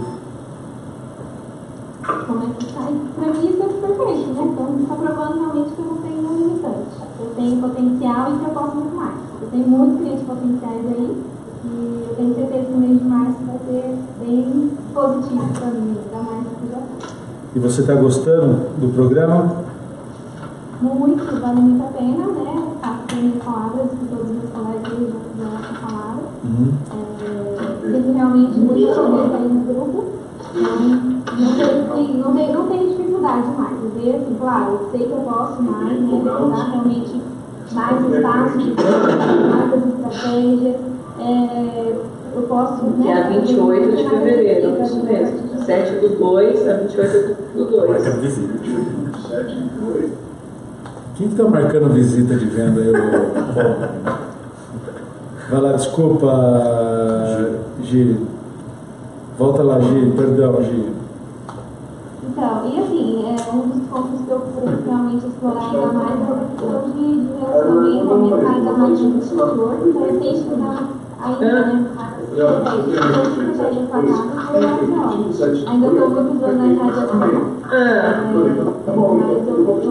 Como é que sai? Para mim isso é perfeito, né? Então está provando realmente que eu não tenho um limitante. Eu tenho potencial e que eu posso muito mais. Eu tenho muitos clientes potenciais aí e eu tenho certeza que no mês de março vai ser bem positivo para mim, ainda mais no projeto. E você está gostando do programa? Muito, vale muito a pena, né? Faço minhas palavras que todos os meus colegas já, já falaram. Uhum. É, teve realmente muita corrida aí no grupo. Não, não, tem, não, tem, não tem dificuldade mais. Eu vejo, assim, claro, eu sei que eu posso mais, né? Dar realmente mais espaço, mais as estratégias. É, eu posso. Que é a vinte e oito de fevereiro, isso mesmo. sete do dois a vinte e oito do dois. Quem está marcando visita de venda aí? Vai lá, desculpa, Gi. Volta lá, Gi, perdão, Gi. Então, e assim, é, um dos pontos que eu procurei realmente explorar ainda mais é a questão de, de relacionamento, aumentar ainda mais o exterior, então eu tenho que dar ainda, né? Ainda estou pesquisando na radiação. Mas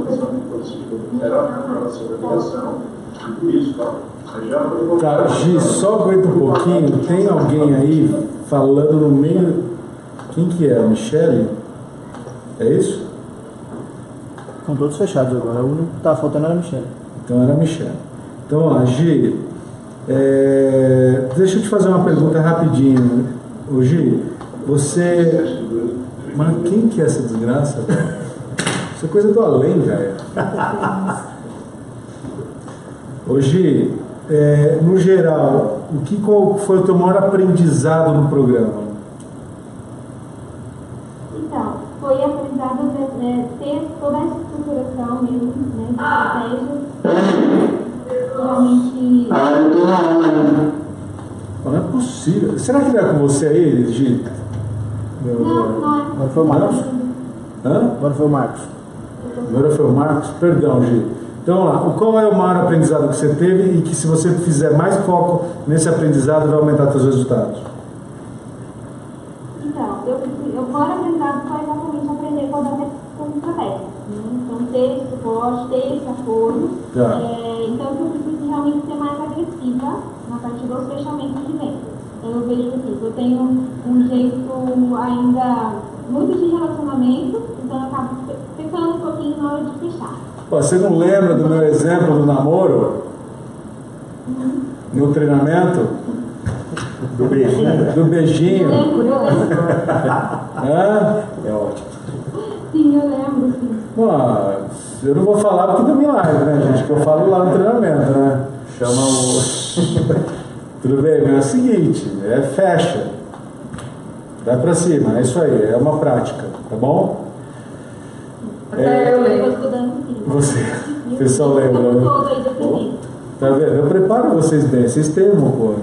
eu Tá, Gi, só aguenta um pouquinho. Tem alguém aí falando no meio. Quem que é? A Michele? É isso? Estão todos fechados agora. O único que tá faltando era a Michelle. Então era a Michele. Então, ó, Gi, é... deixa eu te fazer uma pergunta rapidinho. Ô, Gi, você. Mas quem que é essa desgraça? Isso é coisa do além, velho. Ô, Gi, é, no geral, o que, qual foi o teu maior aprendizado no programa? Então, foi aprendizado de, é, ter toda essa estruturação mesmo, né, de estratégias, realmente... Não é possível. Será que não é com você aí, Gi? Não, não é. Agora foi o Marcos. Hã? Agora foi o Marcos. Agora foi o Marcos? Perdão, Gi. Então, vamos lá. Qual é o maior aprendizado que você teve e que, se você fizer mais foco nesse aprendizado, vai aumentar seus resultados? Então, eu, eu, o maior aprendizado foi exatamente aprender qual é a estratégia. Né? Então, ter esse suporte, ter esse apoio. Tá. É, então, eu preciso realmente ser mais agressiva na parte dos fechamentos de venda. Então, eu vejo assim, eu tenho um jeito ainda muito de relacionamento, então eu acabo pecando um pouquinho na hora de fechar. Pô, você não lembra do meu exemplo do namoro? Uhum. No treinamento? Do beijinho. Do beijinho. Eu lembro, eu lembro. Hã? É ótimo. Sim, eu lembro, sim. Bom, eu não vou falar porque dá milagre, né, gente? Que eu falo lá no treinamento, né? Chama o... Tudo bem, mas é o seguinte, é fecha. Vai pra cima, é isso aí, é uma prática, tá bom? É, eu lembro. Você, o pessoal lembra, né? Tá vendo? Eu preparo vocês bem, vocês têm uma coisa.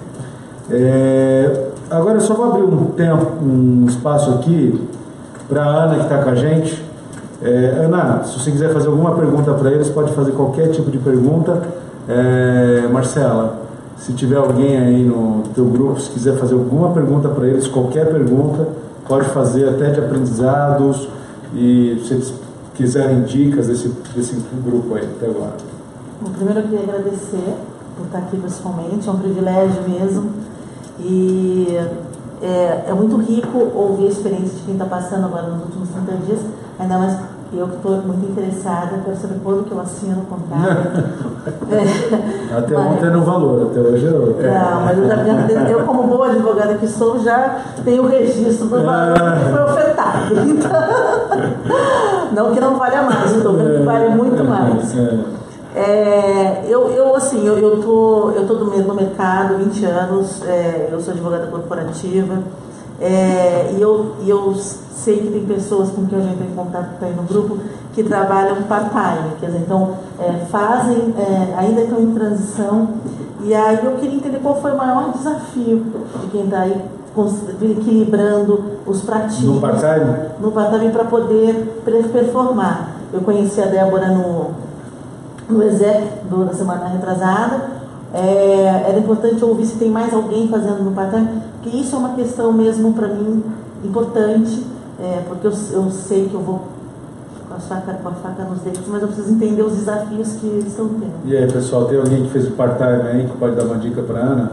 É, agora eu só vou abrir um tempo, um espaço aqui para a Ana que está com a gente. É, Ana, se você quiser fazer alguma pergunta para eles, pode fazer qualquer tipo de pergunta. É, Marcela, se tiver alguém aí no teu grupo, se quiser fazer alguma pergunta para eles, qualquer pergunta, pode fazer até de aprendizados, e se eles quiserem dicas desse, desse grupo aí até agora. Bom, primeiro eu queria agradecer por estar aqui pessoalmente, é um privilégio mesmo, e é, é muito rico ouvir a experiência de quem está passando agora nos últimos trinta dias, ainda mais que eu que estou muito interessada, quero saber quando que eu assino o contrato. é, até mas, ontem no valor, até hoje eu... Não, mas eu, já, eu como boa advogada que sou, já tenho o registro do valor que foi ofertado. Então, não que não valha mais, eu estou vendo que vale muito mais. É, eu, eu, assim, eu, eu tô, eu tô no mercado há vinte anos, é, eu sou advogada corporativa, é, e eu, e eu sei que tem pessoas com quem eu já entrei em contato que estão aí no grupo que trabalham part-time, quer dizer, então é, fazem, é, ainda estão em transição, e aí eu queria entender qual foi o maior desafio de quem está aí equilibrando os pratinhos no part-time no part-time para poder performar. Eu conheci a Débora no, no exec do, da semana retrasada. É, era importante ouvir se tem mais alguém fazendo no part-time, porque isso é uma questão mesmo para mim importante, é, porque eu, eu sei que eu vou com a, faca, com a faca nos dentes, mas eu preciso entender os desafios que eles estão tendo. E aí, pessoal, tem alguém que fez o part-time aí que pode dar uma dica para Ana?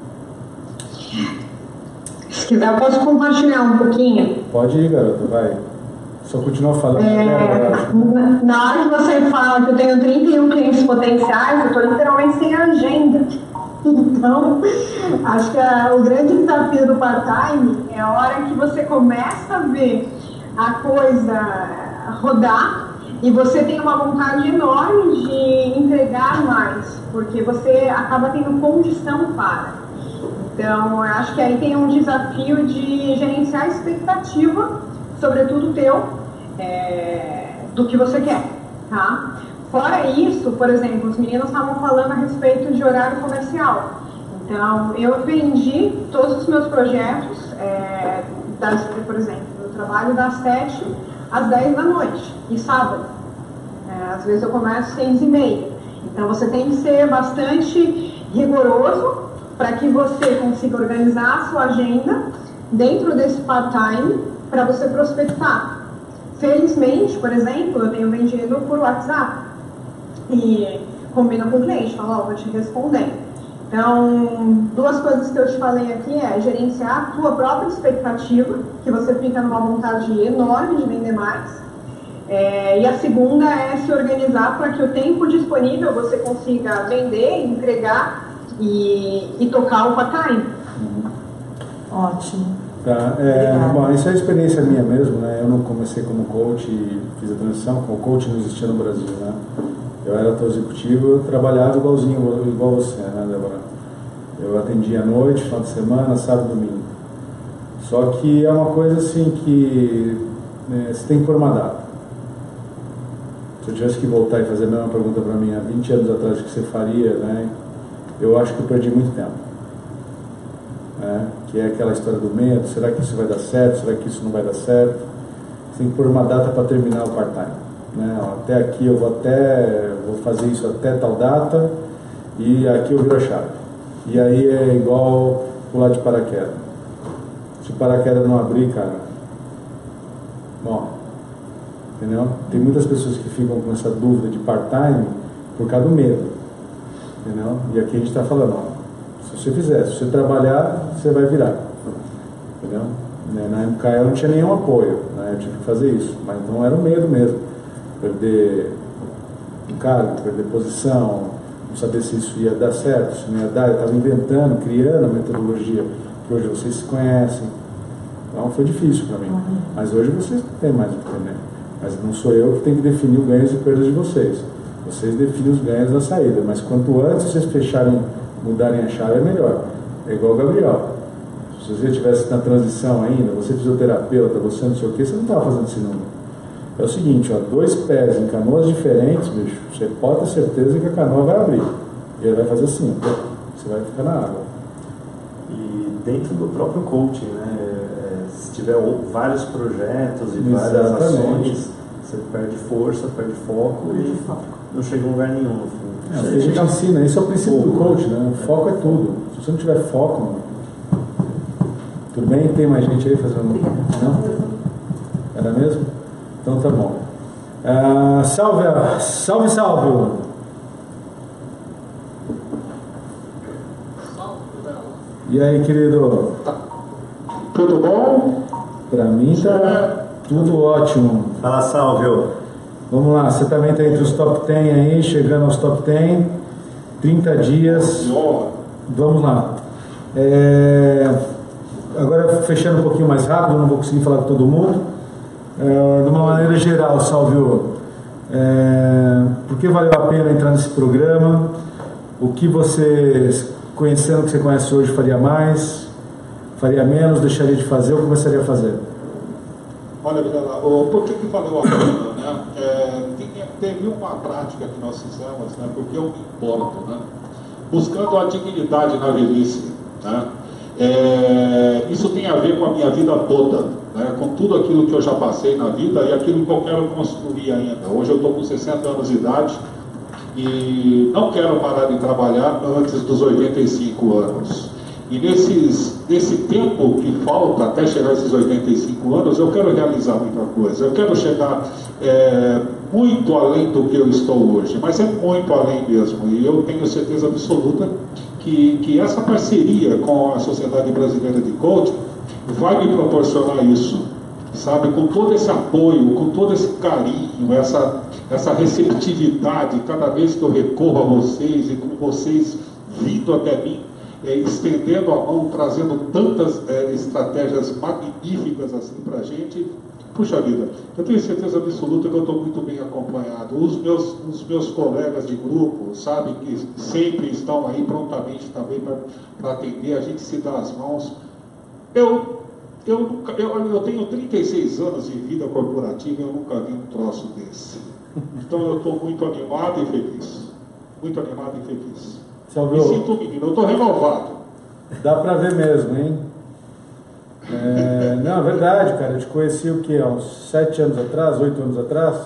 Se quiser, eu posso compartilhar um pouquinho. Pode ir, garota, vai. Só continua falando. É, na, na hora que você fala que eu tenho trinta e um clientes potenciais, eu estou literalmente sem agenda. Então, acho que a, o grande desafio do part-time é a hora que você começa a ver a coisa rodar e você tem uma vontade enorme de entregar mais, porque você acaba tendo condição para. Então, eu acho que aí tem um desafio de gerenciar a expectativa, sobretudo teu, é, do que você quer, tá? Fora isso, por exemplo, os meninos estavam falando a respeito de horário comercial. Então, eu vendi todos os meus projetos, é, das, por exemplo, eu trabalho das sete às dez da noite, e sábado. É, às vezes eu começo às seis e meia. Então, você tem que ser bastante rigoroso para que você consiga organizar a sua agenda dentro desse part-time para você prospectar. Felizmente, por exemplo, eu tenho vendido por WhatsApp e combina com o cliente, fala, ó, vou te responder. Então, duas coisas que eu te falei aqui é gerenciar a tua própria expectativa, que você fica numa vontade enorme de vender mais. É, e a segunda é se organizar para que o tempo disponível você consiga vender, entregar e, e tocar o part-time. Ótimo. Tá, é, bom, isso é experiência minha mesmo, né? Eu não comecei como coach e fiz a transição, como coach não existia no Brasil, né? Eu era ator executivo, eu trabalhava igualzinho, igual você, né, Débora? Eu atendia à noite, final de semana, sábado e domingo. Só que é uma coisa assim que né, você tem que pôr uma data. Se eu tivesse que voltar e fazer a mesma pergunta para mim há vinte anos atrás, o que você faria, né? Eu acho que eu perdi muito tempo. Né? Que é aquela história do medo, será que isso vai dar certo, será que isso não vai dar certo? Você tem que pôr uma data para terminar o part-time. né? Ó, até aqui eu vou até, vou fazer isso até tal data e aqui eu viro a chave. E aí é igual pular de paraquedas. Se o paraquedas não abrir, cara, bom, entendeu? Tem muitas pessoas que ficam com essa dúvida de part-time por causa do medo, entendeu? E aqui a gente está falando, ó, se você fizer, se você trabalhar, você vai virar, entendeu? Na época eu não tinha nenhum apoio, né? Eu tive que fazer isso, mas então era o medo mesmo, perder um cargo, perder posição, não saber se isso ia dar certo, se não ia dar. Eu estava inventando, criando a metodologia que hoje vocês se conhecem, então foi difícil para mim, mas hoje vocês têm mais o que entender, mas não sou eu que tenho que definir os ganhos e perdas de vocês, vocês definem os ganhos da saída, mas quanto antes vocês fecharem, mudarem a chave é melhor. É igual o Gabriel. Se você estivesse na transição ainda, você é fisioterapeuta, você não sei o que, você não estava fazendo esse número. É o seguinte, ó, dois pés em canoas diferentes, bicho, você pode ter certeza que a canoa vai abrir. E ele vai fazer assim, ó, você vai ficar na água. E dentro do próprio coaching, né? É, se tiver vários projetos e várias Exatamente. ações, você perde força, perde foco e não chega em lugar nenhum no fim. É, a gente ensina, isso é o princípio do coach, né? O foco é tudo. Se você não tiver foco, mano. Tudo bem? Tem mais gente aí fazendo? Não? Era mesmo? Então tá bom. Ah, salve, salve, salve! E aí, querido? Tudo bom? Pra mim tá tudo ótimo. Fala, salve! Vamos lá, você também tá entre os top dez aí, chegando aos top dez. trinta dias. Vamos lá. É... Agora, fechando um pouquinho mais rápido, não vou conseguir falar com todo mundo. É, de uma maneira geral, Salvio, é, por que valeu a pena entrar nesse programa? O que você, conhecendo o que você conhece hoje, faria mais? Faria menos? Deixaria de fazer ou começaria a fazer? Olha, Vilela, por que que valeu a pena? Né? É, tinha, teve uma prática que nós fizemos, né, porque eu me importo, né, buscando a dignidade na velhice, né? É, isso tem a ver com a minha vida toda, né, com tudo aquilo que eu já passei na vida e aquilo que eu quero construir ainda. Hoje eu estou com sessenta anos de idade e não quero parar de trabalhar antes dos oitenta e cinco anos. E nesses, nesse tempo que falta até chegar a esses oitenta e cinco anos, eu quero realizar muita coisa. Eu quero chegar é, muito além do que eu estou hoje, mas é muito além mesmo. E eu tenho certeza absoluta Que, que essa parceria com a Sociedade Brasileira de Coaching vai me proporcionar isso, sabe? Com todo esse apoio, com todo esse carinho, essa, essa receptividade, cada vez que eu recorro a vocês e com vocês vindo até mim, é, estendendo a mão, trazendo tantas é, estratégias magníficas assim para a gente. Puxa vida, eu tenho certeza absoluta que eu estou muito bem acompanhado. Os meus, os meus colegas de grupo, sabe, que sempre estão aí prontamente também para atender, a gente se dá as mãos. Eu, eu, nunca, eu, eu tenho trinta e seis anos de vida corporativa e eu nunca vi um troço desse. Então eu estou muito animado e feliz. Muito animado e feliz. Salve. Me sinto menino, eu estou renovado. Dá para ver mesmo, hein? É, não, é verdade, cara. Eu te conheci o que? Há uns sete anos atrás, oito anos atrás?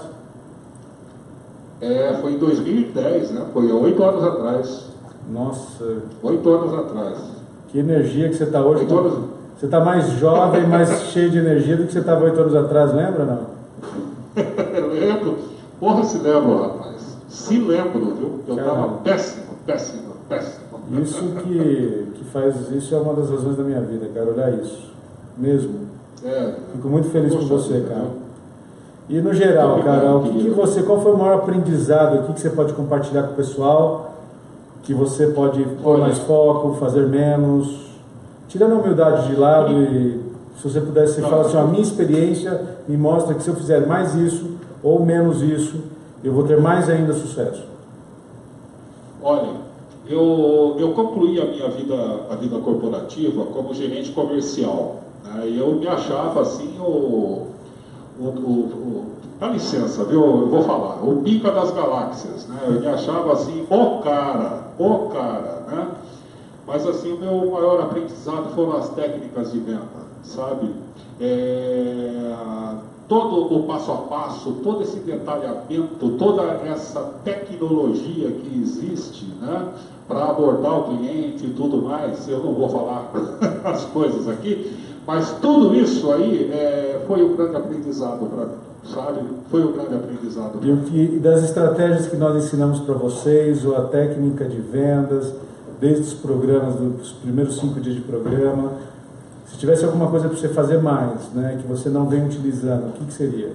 É, foi em dois mil e dez, né? Foi há oito anos atrás. Nossa. Oito anos atrás. Que energia que você está hoje. Oito anos. Você está mais jovem, mais cheio de energia do que você estava oito anos atrás, lembra ou não? Lembro. Porra, se lembro, rapaz. Se lembro, viu? Eu estava péssimo, péssimo, péssimo. Isso que, que faz, isso é uma das razões da minha vida, cara, olhar isso. Mesmo. É. Fico muito feliz Poxa, com você, cara. E no geral, cara, o que, que você, qual foi o maior aprendizado aqui que você pode compartilhar com o pessoal? Que você pode pôr mais foco, fazer menos? Tirando a humildade de lado e se você pudesse falar assim, a minha experiência me mostra que se eu fizer mais isso ou menos isso, eu vou ter mais ainda sucesso. Olha, eu, eu concluí a minha vida, a vida corporativa como gerente comercial. Né? E eu me achava assim o, o, o, o... Dá licença, viu? Eu vou falar. O pica das galáxias. Né? Eu me achava assim, o cara, o cara, né? Mas assim, o meu maior aprendizado foram as técnicas de venda, sabe? É... todo o passo a passo, todo esse detalhamento, toda essa tecnologia que existe, né, para abordar o cliente e tudo mais, eu não vou falar as coisas aqui, mas tudo isso aí é, foi um grande aprendizado para mim, sabe? Foi um grande aprendizado. E, e das estratégias que nós ensinamos para vocês, ou a técnica de vendas, desde os programas, dos primeiros cinco dias de programa, se tivesse alguma coisa para você fazer mais, né, que você não vem utilizando, o que, que seria?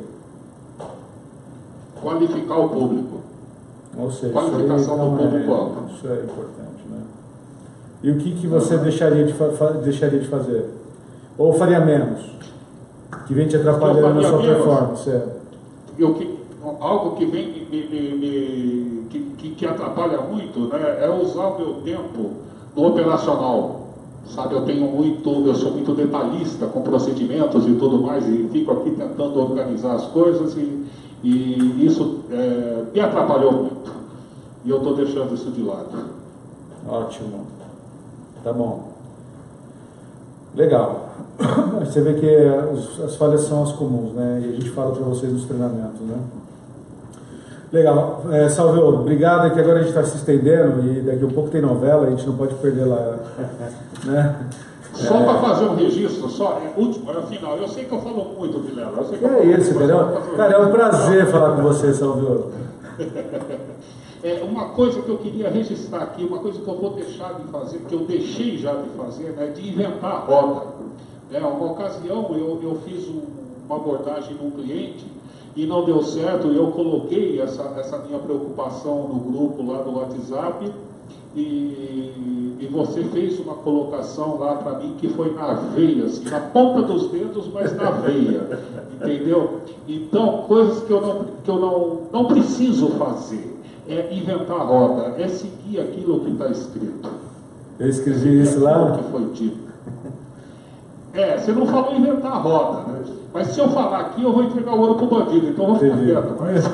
Qualificar o público. Ou seja, qualificação do público-alvo. É, isso é importante, né? E o que, que você deixaria de, fa deixaria de fazer? Ou faria menos? Que vem te atrapalhando na sua menos, performance? É. Eu, que, algo que vem me, me, me, que, que, que atrapalha muito, né, é usar o meu tempo no operacional. Sabe, eu tenho muito, eu sou muito detalhista com procedimentos e tudo mais, e fico aqui tentando organizar as coisas, e, e isso é, me atrapalhou muito. E eu estou deixando isso de lado. Ótimo. Tá bom. Legal. Você vê que as falhas são as comuns, né? E a gente fala para vocês nos treinamentos, né? Legal. É, Salvador, obrigado, é que agora a gente está se estendendo e daqui a pouco tem novela, a gente não pode perder lá, né? Só é... para fazer um registro, só, é último, é o final. Eu sei que eu falo muito, Vilela. Eu sei que, que eu é isso, cara. Cara, é um prazer falar com você, Salvador. É, uma coisa que eu queria registrar aqui, uma coisa que eu vou deixar de fazer, que eu deixei já de fazer, né, de inventar a roda. É, uma ocasião eu, eu fiz um, uma abordagem num cliente e não deu certo, e eu coloquei essa, essa minha preocupação no grupo lá do WhatsApp, e, e você fez uma colocação lá para mim que foi na veia, assim, na ponta dos dedos, mas na veia, entendeu? Então, coisas que eu não, que eu não, não preciso fazer. É inventar a roda, é seguir aquilo que está escrito. Eu escrevi isso lá? Que foi dito. É, você não falou inventar a roda, né? Mas se eu falar aqui, eu vou entregar o ouro pro bandido, então eu vou ficar quieto. Mas...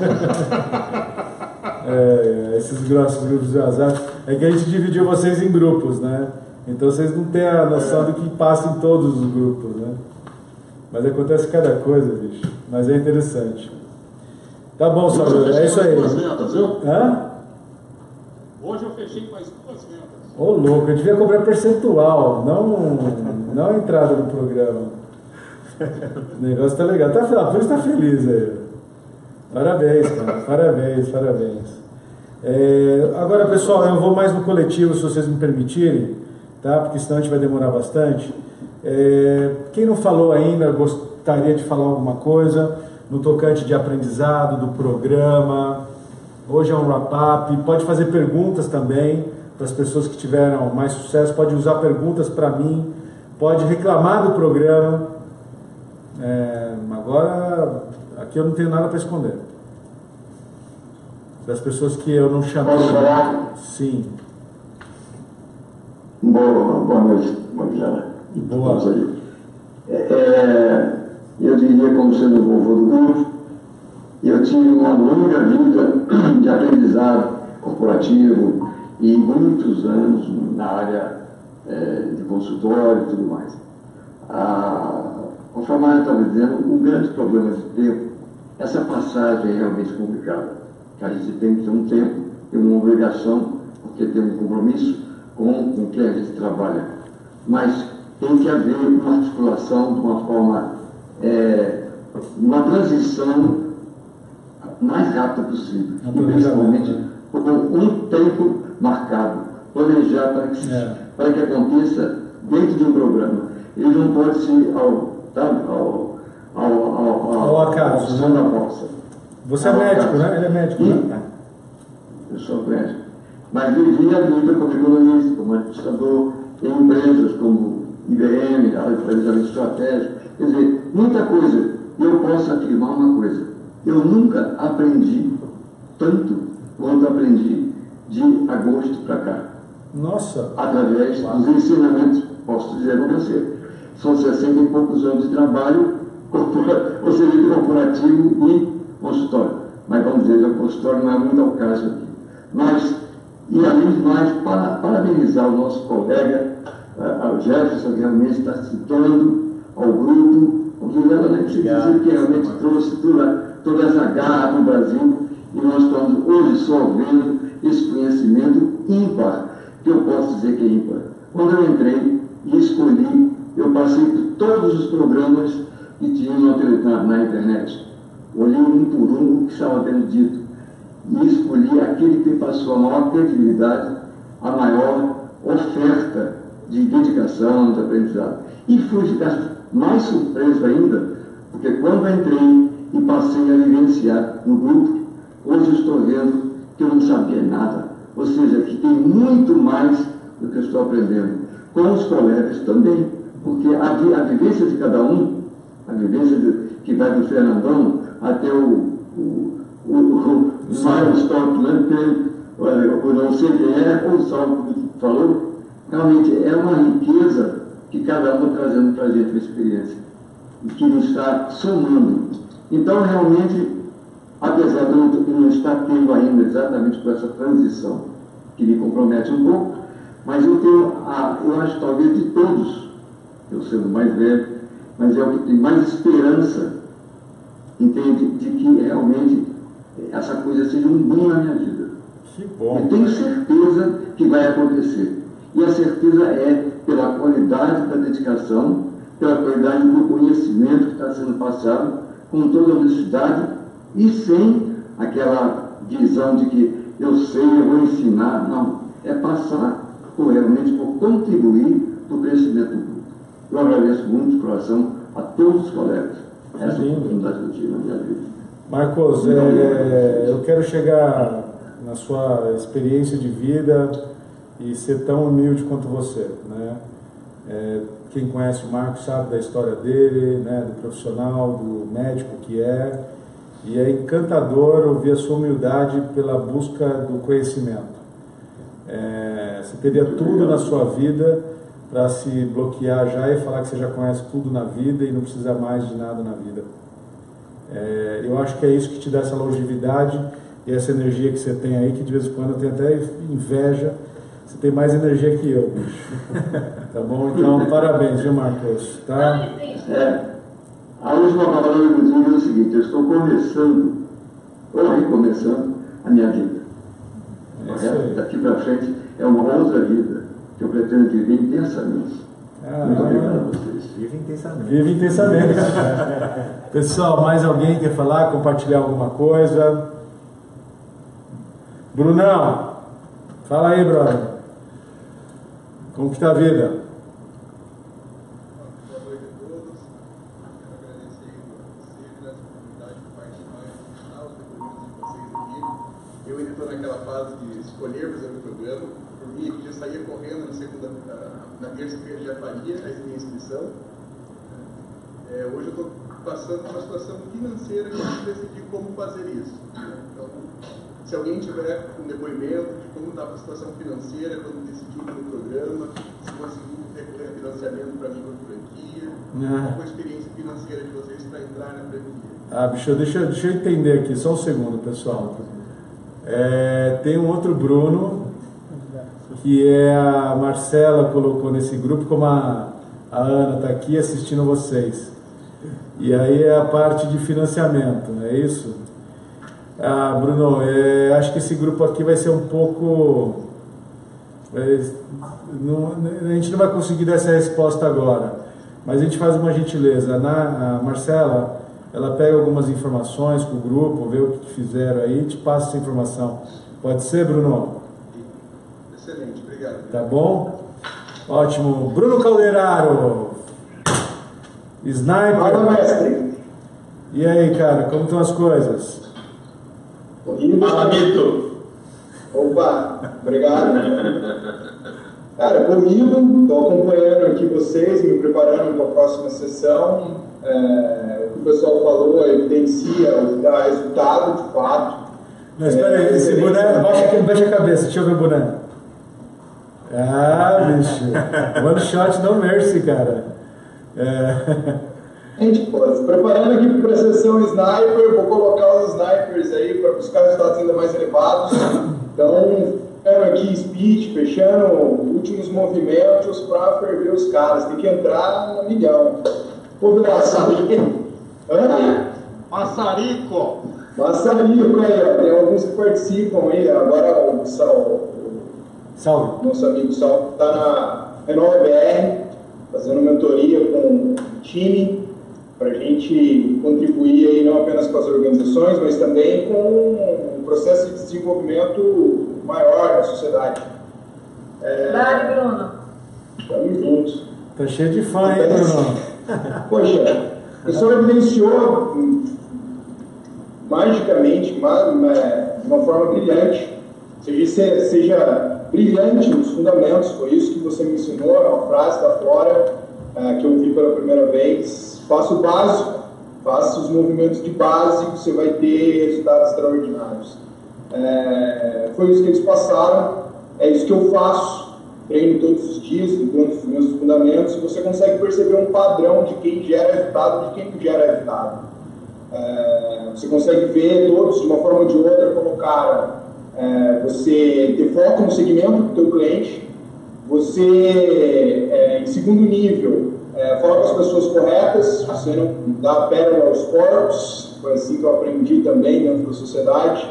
é, esses grossos grupos de WhatsApp, é que a gente dividiu vocês em grupos, né? Então vocês não têm a noção do que passa em todos os grupos, né? Mas acontece cada coisa, bicho. Mas é interessante. Tá bom, Salvador, é isso aí. Duas vendas, viu? Hã? Hoje eu fechei mais duas vendas. Ô, louco, eu devia cobrar percentual, não, não a entrada no programa. O negócio tá legal. Tá, por isso tá feliz aí. Parabéns, cara. Parabéns, parabéns. É, agora, pessoal, eu vou mais no coletivo, se vocês me permitirem, tá? Porque senão a gente vai demorar bastante. É, quem não falou ainda, gostaria de falar alguma coisa no tocante de aprendizado, do programa. Hoje é um wrap-up. Pode fazer perguntas também para as pessoas que tiveram mais sucesso. Pode usar perguntas para mim. Pode reclamar do programa. É, agora, aqui eu não tenho nada para esconder. Das pessoas que eu não chamei. Posso falar? Sim. Boa, boa noite, Mariana. Boa. É, eu diria, como sendo o vovô do grupo, eu tive uma longa vida de aprendizado corporativo e muitos anos na área é, de consultório e tudo mais. A, conforme eu estava dizendo, um grande problema de tempo, essa passagem é realmente complicada. A gente tem que ter um tempo, tem uma obrigação, porque tem um compromisso com, com quem a gente trabalha. Mas tem que haver uma articulação de uma forma, é, uma transição mais rápida possível, e principalmente com um tempo marcado, planejar para que, é. para que aconteça dentro de um programa. Ele não pode ser ao, tá, ao, ao, ao, ao, ao acaso, ao né? da bolsa. Você é médico, né? Ele é médico, e, né? Eu sou médico. Mas vivi a vida como economista, como administrador, em empresas como I B M, área de planejamento estratégico. Quer dizer, muita coisa. Eu posso afirmar uma coisa. Eu nunca aprendi tanto quanto aprendi de agosto para cá. Nossa! Através dos ensinamentos, posso dizer para você. São sessenta e poucos anos de trabalho, ou seja, corporativo e consultório. Mas vamos dizer, o consultório não é muito ao caso aqui. Mas, e além de mais, para, parabenizar o nosso colega, uh, o Jefferson, que realmente está citando ao grupo O Vilela nem precisa dizer que realmente trouxe toda, toda essa garra para o Brasil e nós estamos hoje só vendo esse conhecimento ímpar, que eu posso dizer que é ímpar. Quando eu entrei e escolhi, eu passei por todos os programas que tinham na, na internet. Olhei um por um o que estava sendo dito e escolhi aquele que passou a maior credibilidade, a maior oferta de dedicação nos aprendizados. E fui ficar mais surpreso ainda, porque quando entrei e passei a vivenciar no grupo, hoje eu estou vendo que eu não sabia nada. Ou seja, que tem muito mais do que eu estou aprendendo. Com os colegas também, porque a, a vivência de cada um, a vivência de, que vai do Fernandão até o, o, o, o Miles Top, né? Tem, olha, eu não sei quem é, ou só falou, realmente é uma riqueza que cada um está trazendo para a gente uma experiência, e que nos está somando. Então, realmente, apesar de eu não estar tendo ainda exatamente com essa transição, que me compromete um pouco, mas eu tenho, a, eu acho talvez de todos, eu sendo mais velho, mas é o que tem mais esperança, entende, de que realmente essa coisa seja um boom na minha vida. Que bom. Eu tenho certeza que vai acontecer. E a certeza é pela qualidade da dedicação, pela qualidade do conhecimento que está sendo passado, com toda a honestidade e sem aquela visão de que eu sei, eu vou ensinar. Não, é passar por, realmente por contribuir para o crescimento do grupo. Eu agradeço muito de coração a todos os colegas. Essa é a oportunidade que eu tive na minha vida. Marcos, é, eu quero chegar na sua experiência de vida e ser tão humilde quanto você, né? É, quem conhece o Marcos sabe da história dele, né, do profissional, do médico que é, e é encantador ouvir a sua humildade pela busca do conhecimento. É, você teria tudo na sua vida para se bloquear já e falar que você já conhece tudo na vida e não precisa mais de nada na vida. É, eu acho que é isso que te dá essa longevidade e essa energia que você tem aí, que de vez em quando eu tenho até inveja. Você tem mais energia que eu, bicho. Tá bom? Então, parabéns, viu, Marcos? Tá? É, a última palavra que eu digo é o seguinte: eu estou começando, ou recomeçando, a minha vida. É, daqui para frente é uma outra vida que eu pretendo viver intensamente. Ah, Muito obrigado a vocês. Vive intensamente. Vive intensamente. Pessoal, mais alguém quer falar, compartilhar alguma coisa? Brunão, fala aí, brother. Como que está a vida? Boa noite a todos. Quero agradecer a você pela oportunidade de participar e escutar os depoimentos de vocês aqui. Eu ainda estou naquela fase de escolher fazer o programa. Por mim, aqui já saía correndo na segunda, na terça-feira já faria a minha inscrição. É, hoje eu estou passando por uma situação financeira que eu preciso decidir como fazer isso. Então, se alguém tiver um depoimento de como está a situação financeira, quando decidiu no programa, se conseguiu recorrer a financiamento para mim com franquia, Ah. qual a experiência financeira de vocês para entrar na franquia? Ah, bicho, deixa, deixa eu entender aqui, só um segundo, pessoal. É, tem um outro Bruno, que é a Marcela colocou nesse grupo, como a, a Ana está aqui assistindo vocês. E aí é a parte de financiamento, não é isso? Ah, Bruno, é, acho que esse grupo aqui vai ser um pouco... É, não, a gente não vai conseguir dar essa resposta agora, mas a gente faz uma gentileza. Na, a Marcela, ela pega algumas informações com o grupo, vê o que fizeram aí e te passa essa informação. Pode ser, Bruno? Excelente, obrigado. Tá bom? Ótimo. Bruno Calderaro, Sniper. Fala, mestre. E aí, cara, como estão as coisas? Fala, Mito. Opa, obrigado. Cara, comigo, estou acompanhando aqui vocês, me preparando para a próxima sessão. É, o que o pessoal falou evidencia, dá resultado de fato. Não, espera aí, esse boné, baixa, baixa a cabeça, deixa eu ver o boné. Ah, bicho. One shot, no mercy, cara. É. Gente, pô, se preparando aqui para a sessão Sniper, eu vou colocar os Snipers aí para buscar resultados ainda mais elevados. Então, fechando aqui speed, fechando últimos movimentos para ferver os caras. Tem que entrar no milhão. Ô, Maçarico. Hã? Maçarico. Maçarico aí, ó. Tem alguns que participam aí. Agora o Sal. Salve. Nosso amigo Sal está na Renova B R, fazendo mentoria com o time, para a gente contribuir aí não apenas com as organizações, mas também com um processo de desenvolvimento maior na sociedade. É... Dale, Bruno. Estamos juntos. Tá cheio de fã, hein, Bruno? Poxa, o senhor evidenciou magicamente, de uma forma brilhante, seja, seja brilhante nos fundamentos, foi isso que você me ensinou, é uma frase da Flora, é, que eu vi pela primeira vez. Faça o básico, faça os movimentos de base, você vai ter resultados extraordinários. É, foi isso que eles passaram, é isso que eu faço, treino todos os dias, dentro dos meus fundamentos, e você consegue perceber um padrão de quem gera resultado e de quem não gera resultado. É, você consegue ver todos, de uma forma ou de outra, como, cara, é, você ter foco no segmento do teu cliente, você, é, em segundo nível, é, falar com as pessoas corretas, você não dá pérola aos corpos, foi assim que eu aprendi também dentro da sociedade,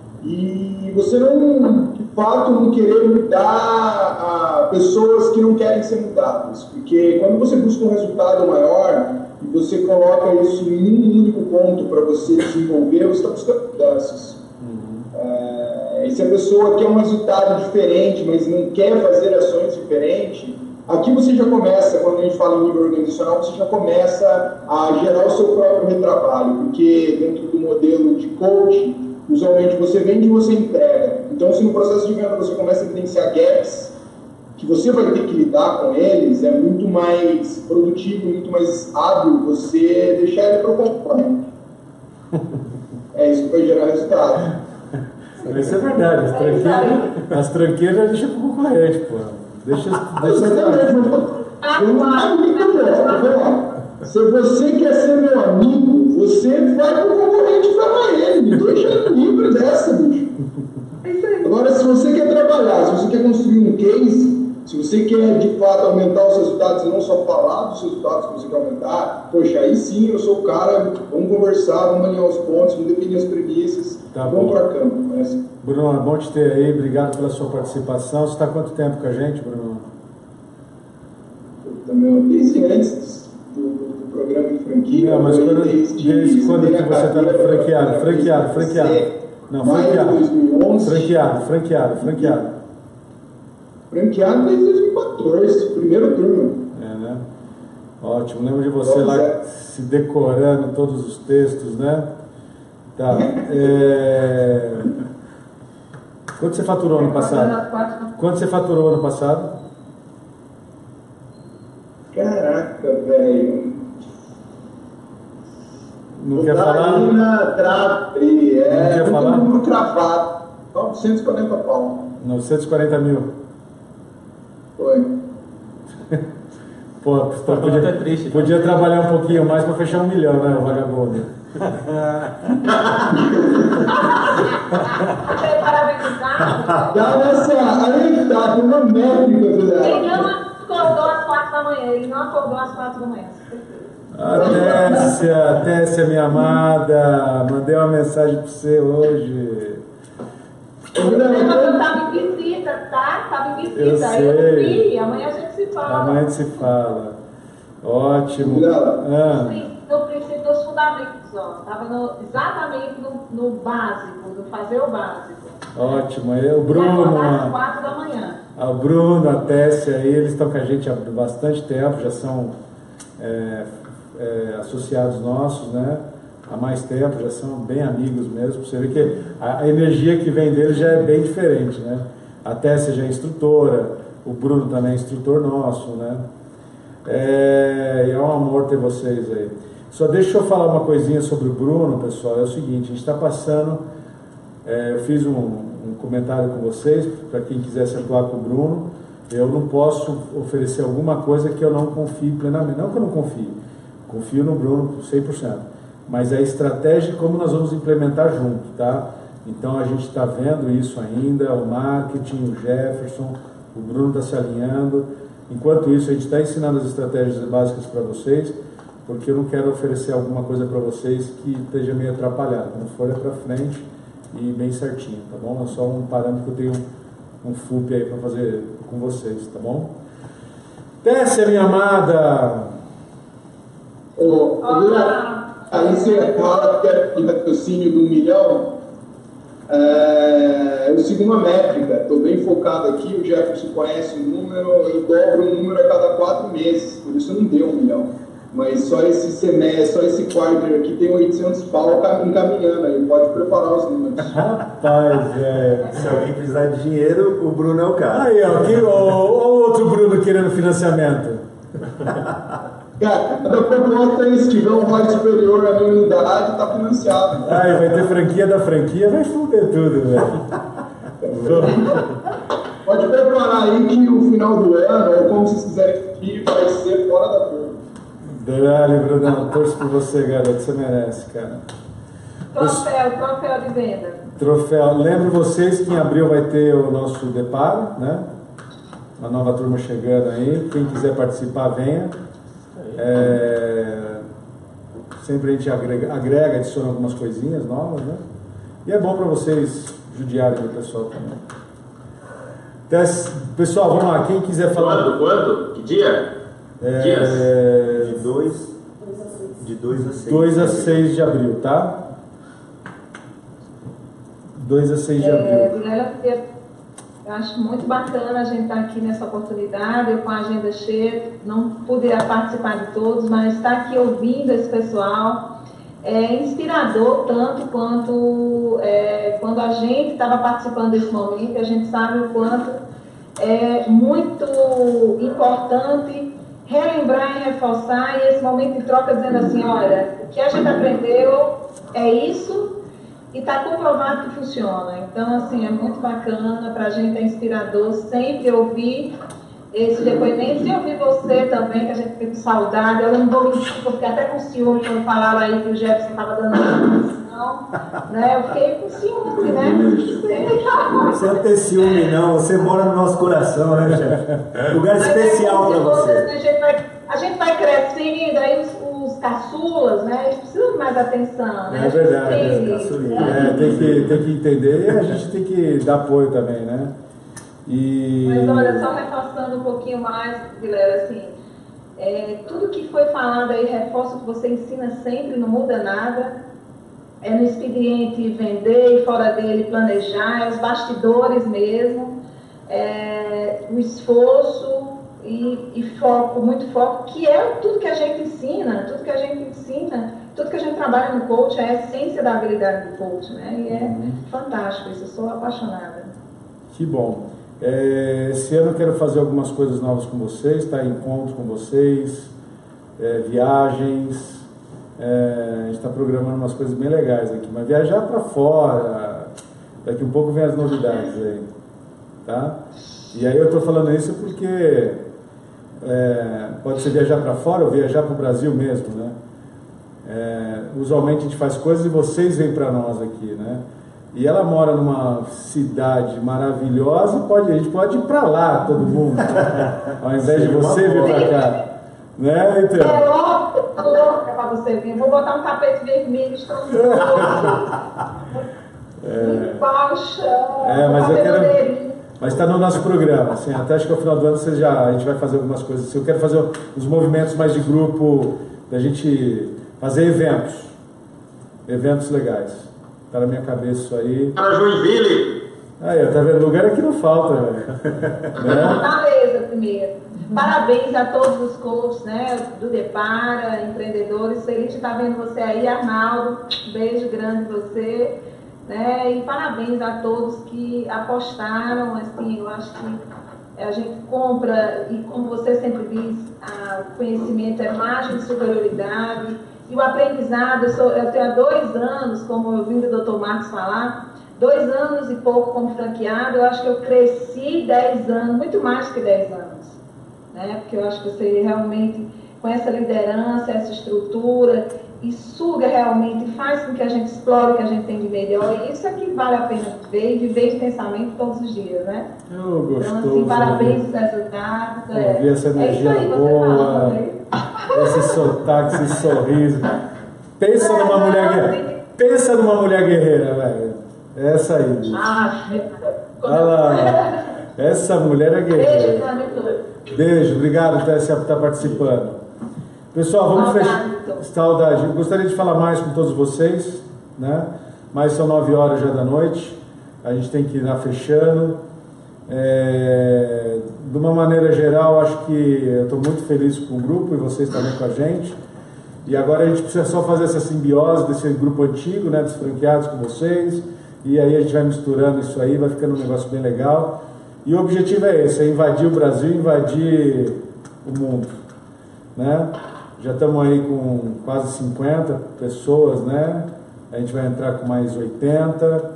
e você não, de fato, não querer mudar a pessoas que não querem ser mudadas, porque quando você busca um resultado maior e você coloca isso em um único ponto para você desenvolver, você está buscando mudanças. Uhum. É, e se a pessoa quer um resultado diferente, mas não quer fazer ações diferentes, aqui você já começa, quando a gente fala em nível organizacional, você já começa a gerar o seu próprio retrabalho, porque dentro do modelo de coaching, usualmente você vende e você entrega. Então, se no processo de venda você começa a evidenciar gaps, que você vai ter que lidar com eles, é muito mais produtivo, muito mais hábil você deixar ele para o concorrente. É isso que vai gerar resultado. Isso é verdade, as tranqueiras, as tranqueiras deixa para o concorrente, pô. Deixa, deixa Se você quer ser meu amigo, você vai para o concorrente e fala ele. Me deixa livre dessa, bicho. Agora, se você quer trabalhar, se você quer construir um case, se você quer de fato aumentar os resultados e não só falar dos resultados que você quer aumentar, poxa, aí sim eu sou o cara, vamos conversar, vamos alinhar os pontos, vamos definir as premissas, tá, vamos para campo. Mas... Bruno, é bom te ter aí, obrigado pela sua participação. Você está há quanto tempo com a gente, Bruno? Eu também, desde antes do, do programa de franquia. Não, mas quando, desde, desde quando que você está franqueado? Franqueado, franqueado. Não, franqueado. dois mil e onze. Franqueado, franqueado, franqueado. Franqueado desde dois mil e quatorze, primeiro turno. É, né? Ótimo, lembro de você Vamos lá é. se decorando todos os textos, né? Tá. É... Quanto você faturou ano passado? Quanto você faturou ano passado? Caraca, velho. Não quer falar? Trave, é, não quer falar? Muito travado. novecentos e quarenta pau. novecentos e quarenta mil. Foi. Pô, pô podia, triste, podia tá? trabalhar um pouquinho mais para fechar um milhão, né, o vagabundo? Dá essa. Aí tá, tem uma métrica, Ele não acordou às quatro da manhã, ele não acordou às quatro da manhã. A Tessia, Tessia, minha amada, mandei uma mensagem para você hoje. Eu estava em visita, tá? Estava em visita. Eu sei. Eu não vi. Amanhã a gente se fala. Amanhã a gente se fala. Ótimo. Ah. No princípio dos fundamentos, ó. Estava exatamente no, no básico, no fazer o básico. Ótimo. Aí, o Bruno. Às quatro da manhã. O Bruno, a Tessia aí, eles estão com a gente há bastante tempo, já são é, é, associados nossos, né? Há mais tempo, já são bem amigos mesmo. Você vê que a, a energia que vem deles já é bem diferente, né? A Tessia já é instrutora, o Bruno também é instrutor nosso, né? É, é um amor ter vocês aí. Só deixa eu falar uma coisinha sobre o Bruno, pessoal. É o seguinte, a gente está passando, é, eu fiz um, um comentário com vocês, para quem quisesse atuar com o Bruno, eu não posso oferecer alguma coisa que eu não confie plenamente. Não que eu não confie, confio no Bruno cem por cento. Mas a estratégia como nós vamos implementar junto, tá? Então a gente está vendo isso ainda, o marketing, o Jefferson, o Bruno está se alinhando. Enquanto isso, a gente está ensinando as estratégias básicas para vocês, porque eu não quero oferecer alguma coisa para vocês que esteja meio atrapalhado. Quando for é para frente e bem certinho, tá bom? É só um parâmetro que eu tenho um F U P aí para fazer com vocês, tá bom? Desce, minha amada! Ô, aí você fala que é patrocínio do milhão. É, eu sigo uma métrica, estou bem focado aqui, o Jefferson conhece o número, eu dobro um número a cada quatro meses, por isso não deu um milhão. Mas só esse semestre, só esse quarter aqui tem oitocentos pau encaminhando aí, pode preparar os números. Rapaz, é. Se alguém precisar de dinheiro, o Bruno é o cara. Aí, ó, que, ó, ó o outro Bruno querendo financiamento. Cara, cada proposta aí, se tiver um R O I superior à minha unidade, tá financiado. Aí, vai ter franquia da franquia, vai foder tudo, velho. Pode preparar aí que o final do ano, ou como vocês quiserem que vai ser fora da curva. Dale, Brunão, torço por você, garoto, você merece, cara. Troféu, troféu de venda. Troféu. Lembro vocês que em abril vai ter o nosso Deparo, né? Uma nova turma chegando aí. Quem quiser participar, venha. É... Sempre a gente agrega, agrega, adiciona algumas coisinhas novas, né? E é bom para vocês judiarem do pessoal também. Então, pessoal, vamos lá. Quem quiser falar. Quando? Quando? Que dia? É... Dias? De dois de dois a seis. dois a seis de abril, tá? dois a seis de abril. É, Vilela, eu acho muito bacana a gente estar aqui nessa oportunidade, eu com a agenda cheia, não poderia participar de todos, mas estar aqui ouvindo esse pessoal é inspirador tanto quanto é, quando a gente estava participando desse momento, a gente sabe o quanto é muito importante relembrar e reforçar, e esse momento de troca dizendo assim, olha, o que a gente aprendeu é isso e está comprovado que funciona. Então, assim, é muito bacana, para a gente é inspirador sempre ouvir esses depoimentos e ouvir você também, que a gente fica com saudade. Eu não vou mentir, eu fiquei até com ciúme quando falaram aí que o Jefferson estava dando informação, né? Eu fiquei com ciúme, né? Você não tem ciúme, não. Você mora no nosso coração, né, chefe? Lugar Mas especial é para você. A gente, vai, a gente vai crescendo, aí os, os caçulas, né? Eles precisam de mais atenção, né? É verdade, tem, é, é, tem, que, tem que entender e a gente tem que dar apoio também, né? E... Mas olha, só reforçando um pouquinho mais, Vilela, assim, é, tudo que foi falado aí, reforço que você ensina sempre, não muda nada. É no expediente vender e fora dele planejar, é os bastidores mesmo, é, o esforço e, e foco, muito foco, que é tudo que a gente ensina, tudo que a gente ensina, tudo que a gente trabalha no coach, é a essência da habilidade do coach, né? E é uhum. fantástico isso, eu sou apaixonada. Que bom. É, esse ano eu quero fazer algumas coisas novas com vocês, tá? Encontros com vocês, é, viagens, é, a gente está programando umas coisas bem legais aqui, mas viajar para fora, daqui um pouco vem as novidades aí, tá? E aí eu estou falando isso porque é, pode ser viajar para fora ou viajar para o Brasil mesmo, né? É, usualmente a gente faz coisas e vocês vêm para nós aqui, né? E ela mora numa cidade maravilhosa e pode, a gente pode ir para lá, todo mundo, ao invés de você vir para cá. Né, então? É louca, louca para você vir. Vou botar um tapete vermelho, estrandoso. Limpar o chão. É, mas eu quero. Mas está no nosso programa, assim, até acho que ao final do ano você já, a gente vai fazer algumas coisas assim. Eu quero fazer os movimentos mais de grupo, da gente fazer eventos. Eventos legais. Tá na minha cabeça isso aí. Para Joinville! Aí, tá vendo? Lugar aqui não falta, velho. Né? Fortaleza primeiro. Parabéns a todos os coaches, né? Do Depara, empreendedores. Feliz de estar vendo você aí, Arnaldo. Um beijo grande pra você. Né? E parabéns a todos que apostaram. Assim, eu acho que a gente compra, e como você sempre diz, a, o conhecimento é margem de superioridade. E o aprendizado, eu, sou, eu tenho há dois anos, como eu vi o doutor Marcos falar, dois anos e pouco como franqueado, eu acho que eu cresci dez anos, muito mais que dez anos. Né? Porque eu acho que você realmente, com essa liderança, essa estrutura, e suga realmente, faz com que a gente explore o que a gente tem de melhor, e isso é que vale a pena ver e viver intensamente todos os dias, né? Oh, gostoso, então, assim, parabéns por essas datas. É, essa energia é isso aí, você boa. falando, né? Esse sotaque, esse sorriso. Pensa numa mulher guerreira. Pensa numa mulher guerreira, velho. Essa aí. Bicho. Olha lá. Essa mulher é guerreira. Beijo, obrigado por estar participando. Pessoal, vamos fechar. Saudade. Eu gostaria de falar mais com todos vocês, né? Mas são nove horas já da noite. A gente tem que ir lá fechando. É... De uma maneira geral, acho que eu estou muito feliz com o grupo e vocês também com a gente. E agora a gente precisa só fazer essa simbiose desse grupo antigo, né? Dos franqueados com vocês. E aí a gente vai misturando isso aí, vai ficando um negócio bem legal. E o objetivo é esse, é invadir o Brasil, invadir o mundo, né? Já estamos aí com quase cinquenta pessoas, né? A gente vai entrar com mais oitenta,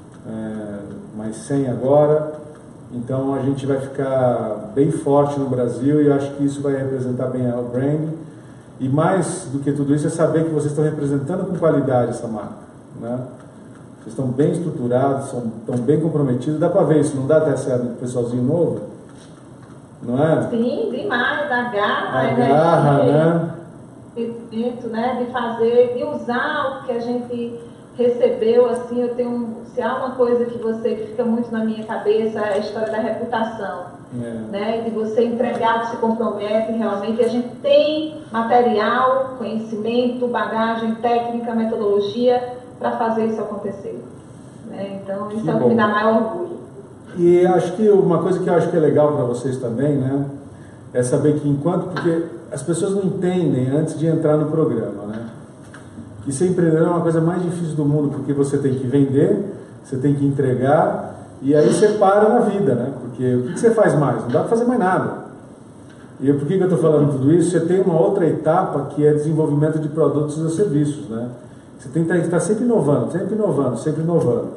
é, mais cem agora. Então a gente vai ficar bem forte no Brasil e eu acho que isso vai representar bem a Outbrain. E mais do que tudo isso é saber que vocês estão representando com qualidade essa marca, né? Vocês estão bem estruturados, são, estão bem comprometidos. Dá para ver isso, não dá até certo o pessoalzinho novo? Não é? Sim, demais, a garra, a garra, né? Dentro, né? De fazer, de usar o que a gente recebeu, assim, eu tenho, se há uma coisa que você, que fica muito na minha cabeça, é a história da reputação, é. Né? De você entregar, que se compromete realmente, e a gente tem material, conhecimento, bagagem, técnica, metodologia, para fazer isso acontecer, né? Então isso que é o que me dá maior orgulho. E acho que uma coisa que eu acho que é legal para vocês também, né, é saber que enquanto, porque as pessoas não entendem antes de entrar no programa, né, e ser empreendedor é uma coisa mais difícil do mundo, porque você tem que vender, você tem que entregar, e aí você para na vida, né, porque o que você faz mais? Não dá para fazer mais nada. E por que eu estou falando tudo isso? Você tem uma outra etapa que é desenvolvimento de produtos e serviços, né. Você tem que estar sempre inovando, sempre inovando, sempre inovando.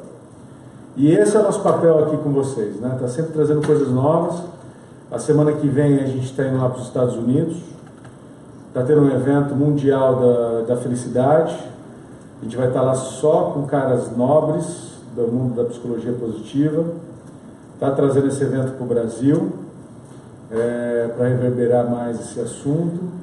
E esse é o nosso papel aqui com vocês, né? Está sempre trazendo coisas novas. A semana que vem a gente está indo lá para os Estados Unidos. Está tendo um evento mundial da, da felicidade. A gente vai estar lá só com caras nobres do mundo da psicologia positiva. Está trazendo esse evento para o Brasil, é, para reverberar mais esse assunto.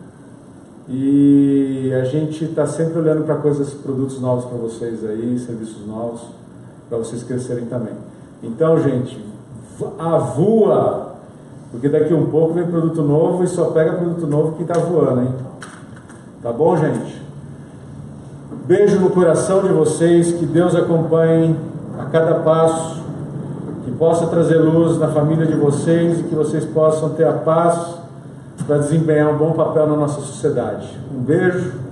E a gente está sempre olhando para coisas, produtos novos para vocês aí, serviços novos, para vocês crescerem também. Então, gente, avua, porque daqui um pouco vem produto novo e só pega produto novo que está voando, hein? Tá bom, gente? Beijo no coração de vocês, que Deus acompanhe a cada passo, que possa trazer luz na família de vocês e que vocês possam ter a paz para desempenhar um bom papel na nossa sociedade. Um beijo.